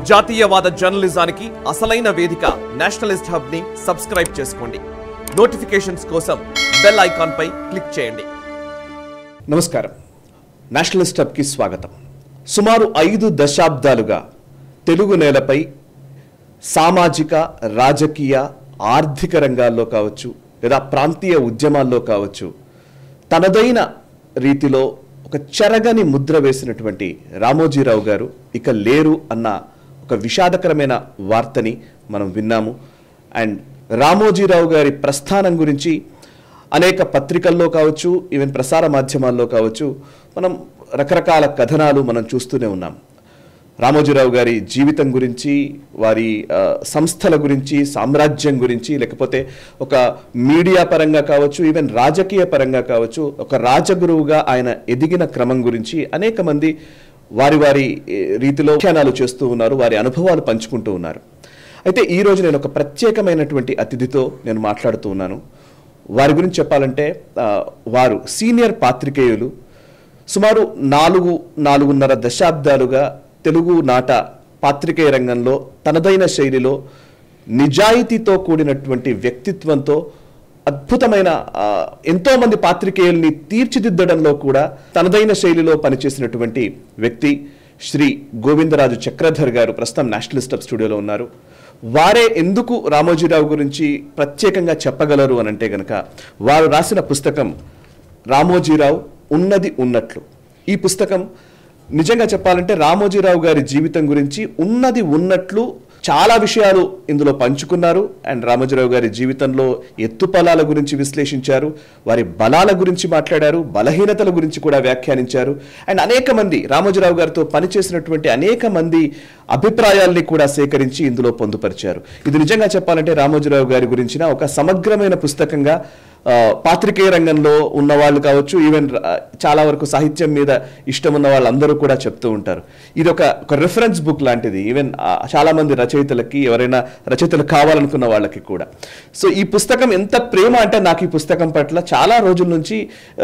జాతీయవాద జర్నలిజానికి అసలైన వేదిక నేషనలిస్ట్ హబ్ ని సబ్స్క్రైబ్ చేసుకోండి. నోటిఫికేషన్స్ కోసం బెల్ ఐకాన్ పై క్లిక్ చేయండి. నమస్కారం. నేషనలిస్ట్ హబ్ కి స్వాగతం. సుమారు 5 దశాబ్దాలుగా తెలుగు నేలపై సామాజిక, రాజకీయ, ఆర్థిక రంగాల్లో కావచ్చు లేదా ప్రాంతీయ ఉద్యమాల్లో కావచ్చు తనదైన రీతిలో ఒక చెరగని ముద్ర వేసినటువంటి రామోజీరావు గారు ఇక లేరు అన్న ఒక విషాదకరమైన వార్తని మనం విన్నాము. అండ్ రామోజీరావు గారి ప్రస్థానం గురించి అనేక పత్రికల్లో కావచ్చు, ఈవెన్ ప్రసార మాధ్యమాల్లో కావచ్చు మనం రకరకాల కథనాలు మనం చూస్తూనే ఉన్నాం. రామోజీరావు గారి జీవితం గురించి, వారి సంస్థల గురించి, సామ్రాజ్యం గురించి, లేకపోతే ఒక మీడియా పరంగా కావచ్చు, ఈవెన్ రాజకీయ పరంగా కావచ్చు, ఒక రాజగురువుగా ఆయన ఎదిగిన క్రమం గురించి అనేక మంది వారి వారి రీతిలో వ్యాఖ్యానాలు చేస్తూ ఉన్నారు, వారి అనుభవాలు పంచుకుంటూ ఉన్నారు. అయితే ఈరోజు నేను ఒక ప్రత్యేకమైనటువంటి అతిథితో నేను మాట్లాడుతూ ఉన్నాను. వారి గురించి చెప్పాలంటే వారు సీనియర్ పాత్రికేయులు. సుమారు 4.5 దశాబ్దాలుగా తెలుగు నాట పాత్రికేయ రంగంలో తనదైన శైలిలో నిజాయితీతో కూడినటువంటి వ్యక్తిత్వంతో అద్భుతమైన ఎంతోమంది పాత్రికేయుల్ని తీర్చిదిద్దడంలో కూడా తనదైన శైలిలో పనిచేసినటువంటి వ్యక్తి శ్రీ గోవిందరాజు చక్రధర్ గారు ప్రస్తుతం నేషనలిస్ట్ హబ్ స్టూడియోలో ఉన్నారు. వారే ఎందుకు రామోజీరావు గురించి ప్రత్యేకంగా చెప్పగలరు అని అంటే గనక వారు రాసిన పుస్తకం రామోజీరావు ఉన్నది ఉన్నట్లు. ఈ పుస్తకం నిజంగా చెప్పాలంటే రామోజీరావు గారి జీవితం గురించి ఉన్నది ఉన్నట్లు చాలా విషయాలు ఇందులో పంచుకున్నారు. అండ్ రామోజీరావు గారి జీవితంలో ఎత్తుపలాల గురించి విశ్లేషించారు, వారి బలాల గురించి మాట్లాడారు, బలహీనతల గురించి కూడా వ్యాఖ్యానించారు. అండ్ అనేక మంది రామోజీరావు గారితో పనిచేసినటువంటి అనేక మంది అభిప్రాయాల్ని కూడా సేకరించి ఇందులో పొందుపరిచారు. ఇది నిజంగా చెప్పాలంటే రామోజీరావు గారి గురించిన ఒక సమగ్రమైన పుస్తకంగా పాత్రికేయ రంగంలో ఉన్న వాళ్ళు కావచ్చు, ఈవెన్ చాలా వరకు సాహిత్యం మీద ఇష్టం ఉన్న వాళ్ళందరూ కూడా చెప్తూ ఉంటారు. ఇది ఒక రిఫరెన్స్ బుక్ లాంటిది, ఈవెన్ చాలా మంది రచయితలకి, ఎవరైనా రచయితలు కావాలనుకున్న వాళ్ళకి కూడా. సో ఈ పుస్తకం ఎంత ప్రేమ అంటే నాకు ఈ పుస్తకం పట్ల చాలా రోజుల నుంచి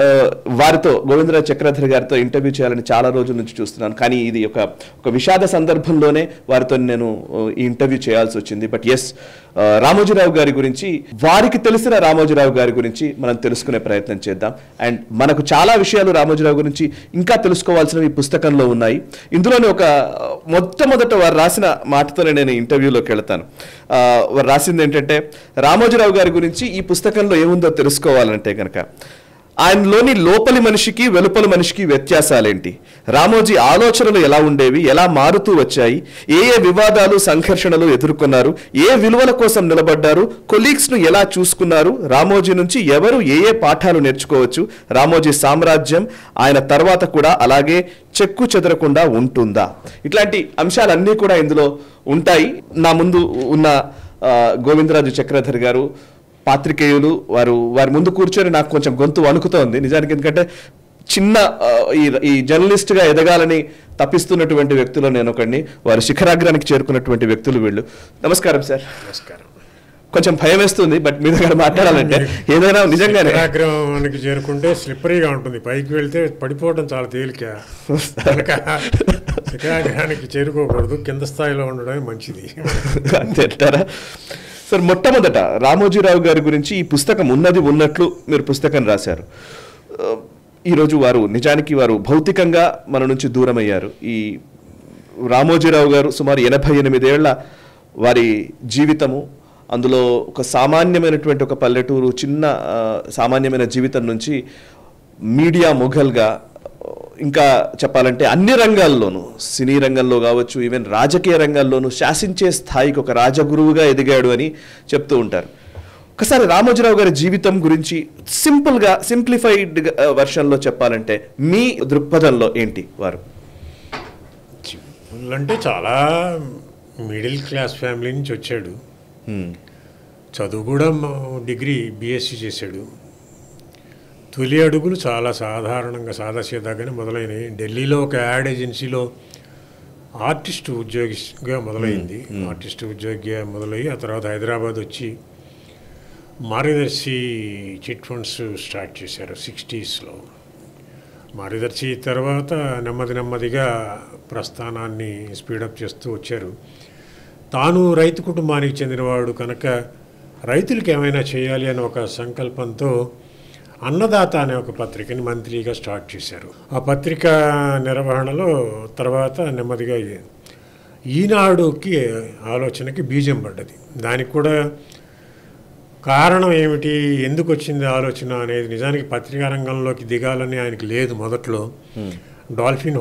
వారితో గోవిందరాజు చక్రధర్ గారితో ఇంటర్వ్యూ చేయాలని చాలా రోజుల నుంచి చూస్తున్నాను. కానీ ఇది ఒక విషాద సందర్భంలోనే వారితో నేను ఈ ఇంటర్వ్యూ చేయాల్సి వచ్చింది. బట్ ఎస్, రామోజీరావు గారి గురించి, వారికి తెలిసిన రామోజీరావు గారి గురించి మనం తెలుసుకునే ప్రయత్నం చేద్దాం. అండ్ మనకు చాలా విషయాలు రామోజీరావు గురించి ఇంకా తెలుసుకోవాల్సినవి ఈ పుస్తకంలో ఉన్నాయి. ఇందులోనే ఒక మొట్టమొదట వారు రాసిన మాటతోనే నేను ఇంటర్వ్యూలోకి వెళ్తాను. వారు రాసింది ఏంటంటే, రామోజీరావు గారి గురించి ఈ పుస్తకంలో ఏముందో తెలుసుకోవాలంటే కనుక ఆయనలోని లోపలి మనిషికి వెలుపలి మనిషికి వ్యత్యాసాలేంటి, రామోజీ ఆలోచనలు ఎలా ఉండేవి, ఎలా మారుతూ వచ్చాయి, ఏ వివాదాలు సంఘర్షణలు ఎదుర్కొన్నారు, ఏ విలువల కోసం నిలబడ్డారు, కొలీగ్స్ను ఎలా చూసుకున్నారు, రామోజీ నుంచి ఎవరు ఏ పాఠాలు నేర్చుకోవచ్చు, రామోజీ సామ్రాజ్యం ఆయన తర్వాత కూడా అలాగే చెక్కు చెదరకుండా ఉంటుందా, ఇట్లాంటి అంశాలన్నీ కూడా ఇందులో ఉంటాయి. నా ముందు ఉన్న గోవిందరాజు చక్రధర్ గారు పాత్రికేయులు, వారి ముందు కూర్చొని నాకు కొంచెం గొంతు వణుకుతోంది నిజానికి. ఎందుకంటే చిన్న ఈ జర్నలిస్ట్గా ఎదగాలని తప్పిస్తున్నటువంటి వ్యక్తులు నేను ఒకడిని, వారు శిఖరాగ్రానికి చేరుకున్నటువంటి వ్యక్తులు వీళ్ళు. నమస్కారం సార్. నమస్కారం. కొంచెం భయం వేస్తుంది, బట్ మీ దగ్గర మాట్లాడాలంటే ఏదైనా నిజంగానే శిఖరాగ్రానికి చేరుకుంటే స్లిప్పరీగా ఉంటుంది, పైకి వెళ్తే పడిపోవడం చాలా తేలిక. శిఖరాగ్రానికి చేరుకోకూడదు, కింద స్థాయిలో ఉండడమే మంచిది అంటారా సార్? మొట్టమొదట రామోజీరావు గారి గురించి ఈ పుస్తకం ఉన్నది ఉన్నట్లు మీరు పుస్తకం రాశారు. ఈరోజు నిజానికి వారు భౌతికంగా మన నుంచి దూరం అయ్యారు. ఈ రామోజీరావు గారు సుమారు 88 ఏళ్ల వారి జీవితము, అందులో ఒక సామాన్యమైనటువంటి ఒక పల్లెటూరు, చిన్న సామాన్యమైన జీవితం నుంచి మీడియా మొఘల్గా, ఇంకా చెప్పాలంటే అన్ని రంగాల్లోనూ, సినీ రంగంలో కావచ్చు, ఈవెన్ రాజకీయ రంగాల్లోనూ శాసించే స్థాయికి ఒక రాజగురువుగా ఎదిగాడు అని చెప్తూ ఉంటారు. ఒకసారి రామోజీరావు గారి జీవితం గురించి సింప్లిఫైడ్ వర్షన్లో చెప్పాలంటే మీ దృక్పథంలో ఏంటి? వారు అంటే చాలా మిడిల్ క్లాస్ ఫ్యామిలీ నుంచి వచ్చాడు. చదువు కూడా డిగ్రీ BSc చేశాడు. తొలి అడుగులు చాలా సాధారణంగా సాదాసీదాగానే మొదలైనవి. ఢిల్లీలో ఒక యాడ్ ఏజెన్సీలో ఆర్టిస్ట్ ఉద్యోగిగా మొదలైంది. ఆర్టిస్ట్ ఉద్యోగిగా మొదలయ్యి ఆ తర్వాత హైదరాబాద్ వచ్చి మార్గదర్శి చిట్ ఫండ్స్ స్టార్ట్ చేశారు 60s. మార్గదర్శి తర్వాత నెమ్మదిగా ప్రస్థానాన్ని స్పీడప్ చేస్తూ వచ్చారు. తాను రైతు కుటుంబానికి చెందినవాడు కనుక రైతులకి ఏమైనా చేయాలి అని ఒక సంకల్పంతో అన్నదాత అనే ఒక పత్రికని మంత్రిగా స్టార్ట్ చేశారు. ఆ పత్రిక నిర్వహణలో తర్వాత నెమ్మదిగా ఈనాడుకి ఆలోచనకి బీజం పడ్డది. దానికి కూడా కారణం ఏమిటి, ఎందుకు వచ్చింది ఆలోచన అనేది నిజానికి పత్రికా రంగంలోకి దిగాలని ఆయనకి లేదు మొదట్లో. డాల్ఫిన్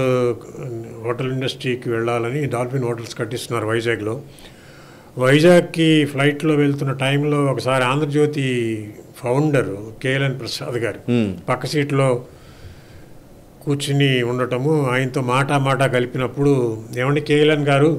హోటల్ ఇండస్ట్రీకి వెళ్ళాలని డాల్ఫిన్ హోటల్స్ కట్టిస్తున్నారు వైజాగ్లో. వైజాగ్కి ఫ్లైట్లో వెళ్తున్న టైంలో ఒకసారి ఆంధ్రజ్యోతి ఫౌండర్ కేఎల్ఎన్ ప్రసాద్ గారు పక్క సీట్లో కూర్చుని ఉండటము, ఆయనతో మాట కలిపినప్పుడు, ఏమండి కేఎల్ఎన్ గారు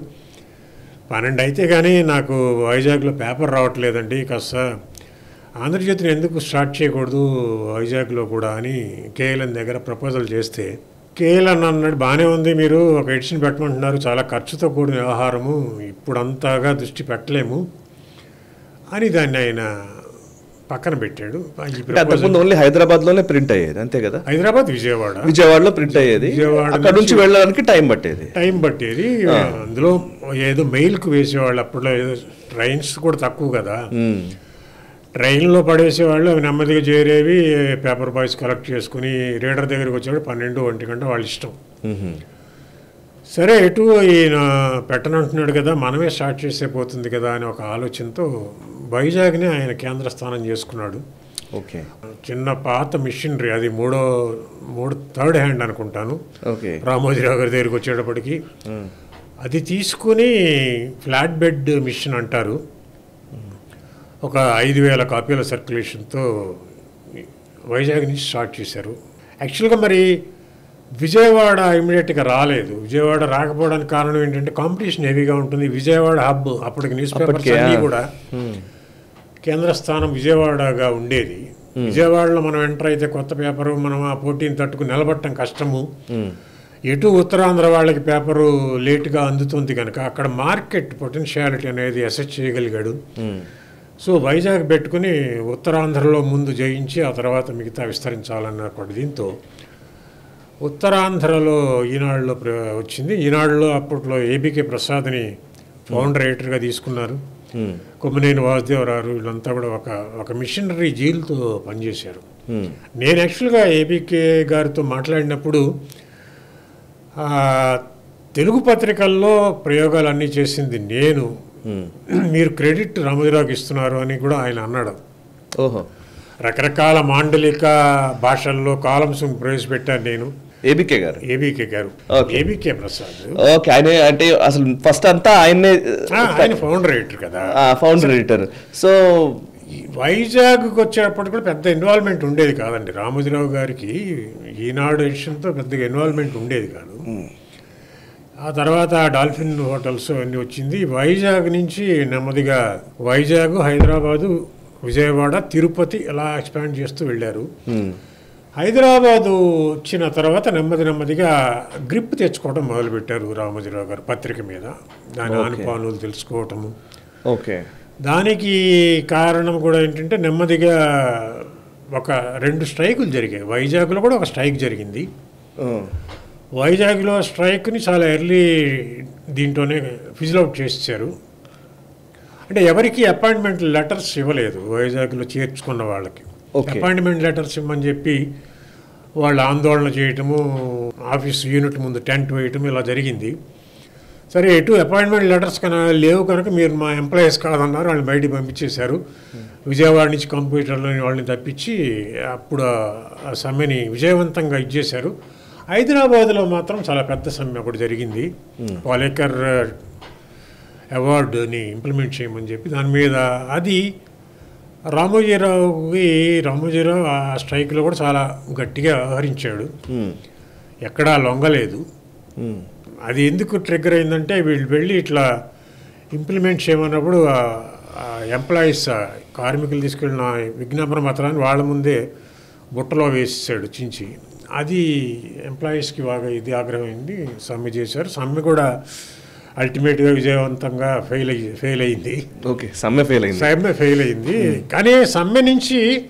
12 అయితే కానీ నాకు వైజాగ్లో పేపర్ రావట్లేదండి, కాస్త ఆంధ్రజ్యోతిని ఎందుకు స్టార్ట్ చేయకూడదు వైజాగ్లో కూడా అని కేఎల్ఎన్ దగ్గర ప్రపోజల్ చేస్తే, కేఎల్ఎన్ అన్నాడు బాగానే ఉంది, మీరు ఒక ఎడిషన్ పెట్టమంటున్నారు, చాలా ఖర్చుతో కూడిన వ్యవహారము, ఇప్పుడు అంతగా దృష్టి పెట్టలేము అని దాన్ని ఆయన పక్కన పెట్టాడు. ఓన్లీ హైదరాబాద్లోనే ప్రింట్ అయ్యేది అంతే కదా? హైదరాబాద్ విజయవాడలో ప్రింట్ అయ్యేది. అక్కడ నుంచి వెళ్ళడానికి టైం పట్టేది. అందులో ఏదో మెయిల్కు వేసేవాళ్ళు, అప్పట్లో ఏదో ట్రైన్స్ కూడా తక్కువ కదా, ట్రైన్లో పడేసేవాళ్ళు, అవి నెమ్మదిగా చేరేవి, పేపర్ బాయ్స్ కలెక్ట్ చేసుకుని రీడర్ దగ్గరికి వచ్చేవాడు 12-1 గంట వాళ్ళ ఇష్టం. సరే ఎటు ఈయన పెట్టనంటున్నాడు కదా, మనమే స్టార్ట్ చేసే పోతుంది కదా అని ఒక ఆలోచనతో వైజాగ్ని ఆయన కేంద్ర స్థానం చేసుకున్నాడు. ఓకే. చిన్న పాత మిషనరీ, అది థర్డ్ హ్యాండ్ అనుకుంటాను, రామోజీరావు గారి దగ్గరికి వచ్చేటప్పటికి అది తీసుకుని ఫ్లాట్ బెడ్ మిషన్ అంటారు, ఒక 5,000 కాపీల సర్క్యులేషన్తో వైజాగ్ నుంచి స్టార్ట్ చేశారు. యాక్చువల్గా మరి విజయవాడ ఇమీడియట్గా రాలేదు. విజయవాడ రాకపోవడానికి కారణం ఏంటంటే కాంపిటీషన్ హెవీగా ఉంటుంది. విజయవాడ హబ్, అప్పటికి న్యూస్ పేపర్స్ అన్నీ కూడా కేంద్ర స్థానం విజయవాడగా ఉండేది. విజయవాడలో మనం ఎంటర్ అయితే కొత్త పేపరు, మనం ఆ పోటీని తట్టుకుని నిలబడటం కష్టము. ఎటు ఉత్తరాంధ్ర వాళ్ళకి పేపరు లేటుగా అందుతుంది కనుక అక్కడ మార్కెట్ పొటెన్షియాలిటీ అనేది అసెస్ చేయగలిగాడు. సో వైజాగ్ పెట్టుకుని ఉత్తరాంధ్రలో ముందు జయించి ఆ తర్వాత మిగతా విస్తరించాలన్న ఒకటి. దీంతో ఉత్తరాంధ్రలో ఈనాడులో వచ్చింది. ఈనాడులో అప్పట్లో ఏబీకే ప్రసాద్ని ఫౌండర్ ఎడిటర్గా తీసుకున్నారు. కొమ్మనేని వాసుదేవరావు వీళ్ళంతా కూడా ఒక మిషనరీ జీల్తో పనిచేశారు. నేను యాక్చువల్గా ఏబీకే గారితో మాట్లాడినప్పుడు తెలుగు పత్రికల్లో ప్రయోగాలన్నీ చేసింది నేను, మీరు క్రెడిట్ రామోజీరావుకి ఇస్తున్నారు అని కూడా ఆయన అన్నాడు. ఓహో. రకరకాల మాండలిక భాషల్లో కాలమ్స్ ప్రవేశపెట్టాను నేను. ఏబీకే గారు ఏబీకే ప్రసాద్. ఓకే. ఆయన అంటే అసలు ఫస్ట్ అంతా ఆయన ఫౌండర్ ఎడిటర్ కదా, ఫౌండర్ ఎడిటర్. సో వైజాగ్కి వచ్చేటప్పుడు కూడా పెద్ద ఇన్వాల్వ్మెంట్ ఉండేది కాదండి. రామోజీరావు గారికి ఈనాడు ఎడిషన్తో పెద్దగా ఇన్వాల్వ్మెంట్ ఉండేది కాదు. ఆ తర్వాత డాల్ఫిన్ హోటల్స్ అన్నీ వచ్చింది. వైజాగ్ నుంచి నెమ్మదిగా వైజాగ్, హైదరాబాదు, విజయవాడ, తిరుపతి ఇలా ఎక్స్పాండ్ చేస్తూ వెళ్ళారు. హైదరాబాదు వచ్చిన తర్వాత నెమ్మదిగా గ్రిప్ తెచ్చుకోవడం మొదలుపెట్టారు రామోజీరావు గారు పత్రిక మీద, దాని ఆనుపానులు తెలుసుకోవటము. ఓకే. దానికి కారణం కూడా ఏంటంటే నెమ్మదిగా ఒక 2 స్ట్రైకులు జరిగాయి. వైజాగ్లో కూడా ఒక స్ట్రైక్ జరిగింది. వైజాగ్లో స్ట్రైక్ని చాలా ఎర్లీ దీంట్లోనే ఫిజిల్ అవుట్ చేశారు. అంటే ఎవరికి అపాయింట్మెంట్ లెటర్స్ ఇవ్వలేదు వైజాగ్లో చేర్చుకున్న వాళ్ళకి. అపాయింట్మెంట్ లెటర్స్ ఇవ్వమని చెప్పి వాళ్ళు ఆందోళన చేయటము, ఆఫీస్ యూనిట్ ముందు టెంట్ వేయటం ఇలా జరిగింది. సరే ఎటు అపాయింట్మెంట్ లెటర్స్ కన్నా లేవు కనుక మీరు మా ఎంప్లాయీస్ కాదన్నారు, వాళ్ళని బయటికి పంపించేశారు. విజయవాడ నుంచి కంప్యూటర్లోని వాళ్ళని తప్పించి అప్పుడు ఆ సమ్మెని విజయవంతంగా ఇచ్చేశారు. హైదరాబాద్లో మాత్రం చాలా పెద్ద సమ్మె ఒకటి జరిగింది. పాలేకర్ అవార్డుని ఇంప్లిమెంట్ చేయమని చెప్పి దాని మీద అది రామోజీరావు ఆ స్ట్రైక్లో కూడా చాలా గట్టిగా వ్యవహరించాడు, ఎక్కడా లొంగలేదు. అది ఎందుకు ట్రిగ్గర్ అయిందంటే వీళ్ళు వెళ్ళి ఇట్లా ఇంప్లిమెంట్ చేయమన్నప్పుడు ఎంప్లాయీస్ కార్మికులు తీసుకెళ్ళిన విజ్ఞాపన పత్రాన్ని వాళ్ళ ముందే బుట్టలో వేసేసాడు చించి. అది ఎంప్లాయీస్కి బాగా ఇది ఆగ్రహమైంది, సమ్మె చేశారు. సమ్మె కూడా అల్టిమేట్గా విజయవంతంగా ఫెయిల్ అయింది. ఓకే. సమ్మె ఫెయిల్ అయింది. కానీ సమ్మె నుంచి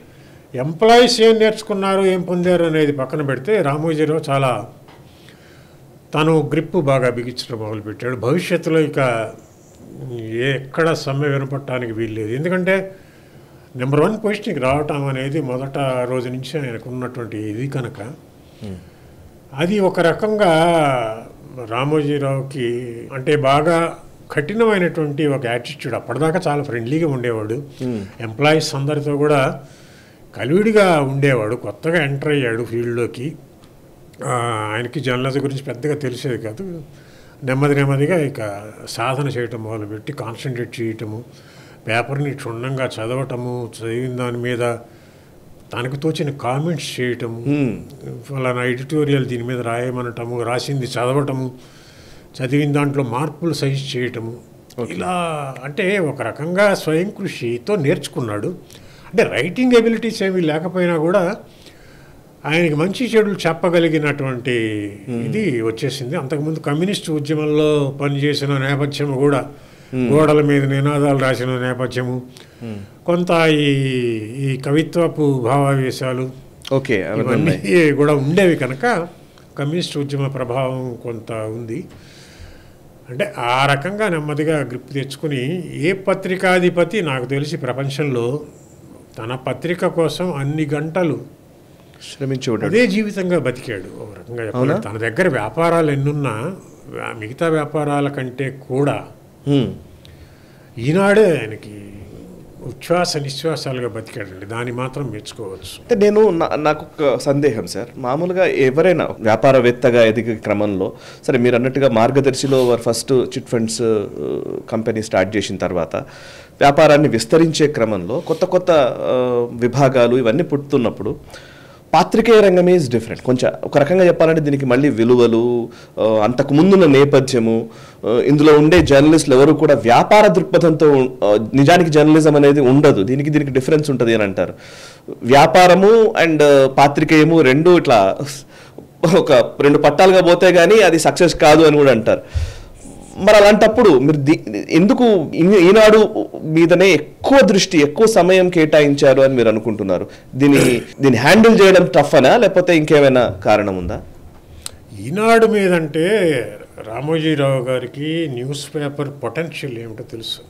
ఎంప్లాయీస్ ఏం నేర్చుకున్నారు, ఏం పొందారు అనేది పక్కన పెడితే రామోజీరావు చాలా తను గ్రిప్ బాగా బిగించడం మొదలుపెట్టాడు. భవిష్యత్తులో ఇక ఎక్కడ సమ్మె వినపడటానికి వీల్లేదు. ఎందుకంటే నెంబర్ 1 పొజిషన్కి రావటం అనేది మొదట రోజు నుంచి ఆయనకు ఉన్నటువంటి ఇది కనుక అది ఒక రకంగా రామోజీరావుకి అంటే బాగా కఠినమైనటువంటి ఒక యాటిట్యూడ్. అప్పటిదాకా చాలా ఫ్రెండ్లీగా ఉండేవాడు, ఎంప్లాయీస్ అందరితో కూడా కలివిడిగా ఉండేవాడు. కొత్తగా ఎంటర్ అయ్యాడు ఫీల్డ్లోకి, ఆయనకి జర్నలిజం గురించి పెద్దగా తెలిసేది కాదు. నెమ్మదిగా ఇక సాధన చేయటం మొదలుపెట్టి కాన్సన్ట్రేట్ చేయటము, పేపర్ని క్షుణ్ణంగా చదవటము, చదివిన దాని మీద తనకు తోచిన కామెంట్స్ చేయటము, ఫలానా ఎడిటోరియల్ దీని మీద రాయమనటము, రాసింది చదవటము, చదివిన దాంట్లో మార్పులు సజెస్ట్ చేయటము, ఇలా అంటే ఒక రకంగా స్వయం కృషితో నేర్చుకున్నాడు. అంటే రైటింగ్ ఎబిలిటీస్ ఏమీ లేకపోయినా కూడా ఆయనకి మంచి చెడులు చెప్పగలిగినటువంటి ఇది వచ్చేసింది. అంతకుముందు కమ్యూనిస్టు ఉద్యమంలో పనిచేసిన నేపథ్యం కూడా, గోడల మీద నినాదాలు రాసిన నేపథ్యము, కొంత ఈ కవిత్వపు భావావేశాలు ఇవన్నీ కూడా ఉండేవి కనుక కమ్యూనిస్ట్ ఉద్యమ ప్రభావం కొంత ఉంది. అంటే ఆ రకంగా నెమ్మదిగా గ్రిప్ తెచ్చుకుని ఏ పత్రికాధిపతి నాకు తెలిసి ప్రపంచంలో తన పత్రిక కోసం అన్ని గంటలు శ్రమించి అదే జీవితంగా బతికాడు. ఒక రకంగా చెప్పాలి, తన దగ్గర వ్యాపారాలు ఎన్నున్నా మిగతా వ్యాపారాల కంటే కూడా ఈనాడే ఆయనకి ఉచ్ఛ్వాస నిశ్వాసాలుగా బతికాడండి. దాన్ని మాత్రం మెచ్చుకోవచ్చు. అంటే నాకు ఒక సందేహం సార్, మామూలుగా ఎవరైనా వ్యాపారవేత్తగా ఎదిగే క్రమంలో, సరే మీరు అన్నట్టుగా మార్గదర్శిలో వారు first chit funds company start చేసిన తర్వాత వ్యాపారాన్ని విస్తరించే క్రమంలో కొత్త విభాగాలు ఇవన్నీ పుట్టుతున్నప్పుడు పాత్రికేయ రంగమే ఈజ్ డిఫరెంట్. కొంచెం ఒక రకంగా చెప్పాలంటే దీనికి మళ్ళీ విలువలు, అంతకు ముందున్న నేపథ్యము, ఇందులో ఉండే జర్నలిస్టులు ఎవరు కూడా వ్యాపార దృక్పథంతో, నిజానికి జర్నలిజం అనేది ఉండదు, దీనికి డిఫరెన్స్ ఉంటుంది అని అంటారు. వ్యాపారము అండ్ పాత్రికేయము రెండు ఇట్లా ఒక 2 పట్టాలుగా పోతే కానీ అది సక్సెస్ కాదు అని కూడా అంటారు. మరి అలాంటప్పుడు మీరు ఎందుకు ఈనాడు మీదనే ఎక్కువ దృష్టి, ఎక్కువ సమయం కేటాయించారు అని మీరు అనుకుంటున్నారు? దీన్ని హ్యాండిల్ చేయడం టఫ్ అనా, లేకపోతే ఇంకేమైనా కారణం ఉందా? ఈనాడు మీదంటే రామోజీరావు గారికి న్యూస్ పేపర్ పొటెన్షియల్ ఏమిటో తెలుసు.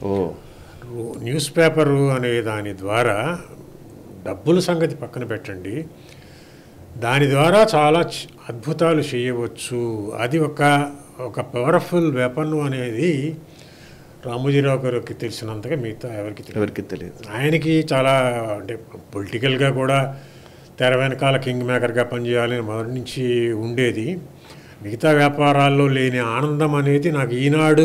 న్యూస్ పేపరు అనే దాని ద్వారా డబ్బుల సంగతి పక్కన పెట్టండి, దాని ద్వారా చాలా అద్భుతాలు చేయవచ్చు. అది ఒక పవర్ఫుల్ వెపన్ అనేది రామోజీరావు గారికి తెలిసినంతగా మిగతా ఎవరికి తెలియదు. ఆయనకి చాలా అంటే పొలిటికల్గా కూడా తెర వెనకాల కింగ్ మేకర్గా పనిచేయాలని మొదటి నుంచి ఉండేది. మిగతా వ్యాపారాల్లో లేని ఆనందం అనేది నాకు ఈనాడు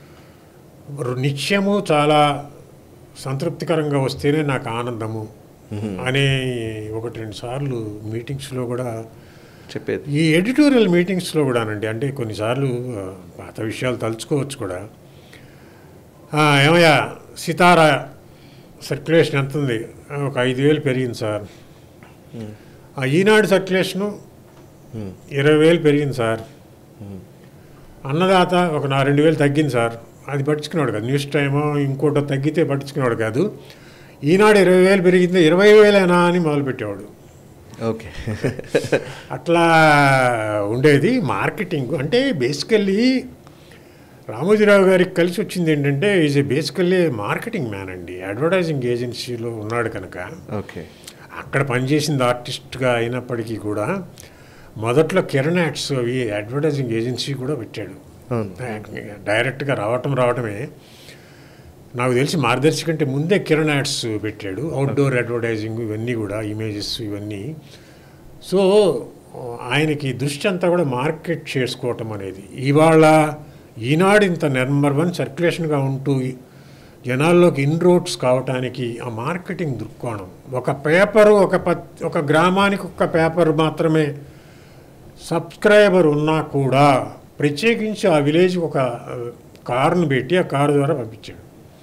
నిత్యము చాలా సంతృప్తికరంగా వస్తేనే నాకు ఆనందము అనే 1-2 సార్లు మీటింగ్స్లో కూడా చెప్పేది. ఈ ఎడిటోరియల్ మీటింగ్స్లో కూడానండి, అంటే కొన్నిసార్లు పాత విషయాలు తలుచుకోవచ్చు కూడా. ఏమయ్యా సితారా సర్క్యులేషన్ ఎంత ఉంది? ఒక 5,000 పెరిగింది సార్. ఈనాడు సర్క్యులేషను 20,000 పెరిగింది సార్. అన్నదాత ఒక 2,000 తగ్గింది సార్. అది పట్టించుకున్నాడు కాదు. న్యూస్ టైమో ఇంకోటో తగ్గితే పట్టించుకున్నాడు కాదు. ఈనాడు 20,000 పెరిగింది, 20,000 అని మొదలుపెట్టేవాడు. ఓకే, అట్లా ఉండేది మార్కెటింగ్. అంటే బేసికల్లీ రామోజీరావు గారికి కలిసి వచ్చింది ఏంటంటే ఈజ్ బేసికల్లీ మార్కెటింగ్ మ్యాన్ అండి. అడ్వర్టైజింగ్ ఏజెన్సీలో ఉన్నాడు కనుక ఓకే, అక్కడ పనిచేసింది ఆర్టిస్ట్గా అయినప్పటికీ కూడా మొదట్లో కిరణ్ యాడ్స్ అవి అడ్వర్టైజింగ్ ఏజెన్సీ కూడా పెట్టాడు. డైరెక్ట్గా రావటమే నాకు తెలిసి మార్గదర్శి కంటే ముందే కిరణ్ యాడ్స్ పెట్టాడు. అవుట్డోర్ అడ్వర్టైజింగ్ ఇవన్నీ కూడా, ఇమేజెస్ ఇవన్నీ. సో ఆయనకి దృష్టి అంతా కూడా మార్కెట్ చేసుకోవటం అనేది. ఇవాళ ఈనాడు ఇంత నెంబర్ 1 సర్క్యులేషన్గా ఉంటూ జనాల్లోకి ఇన్రోడ్స్ కావటానికి ఆ మార్కెటింగ్ దృక్కోణం. ఒక పేపరు ఒక గ్రామానికి ఒక పేపర్ మాత్రమే సబ్స్క్రైబర్ ఉన్నా కూడా ప్రత్యేకించి ఆ విలేజ్కి ఒక కారును పెట్టి ఆ కారు ద్వారా పంపించాడు.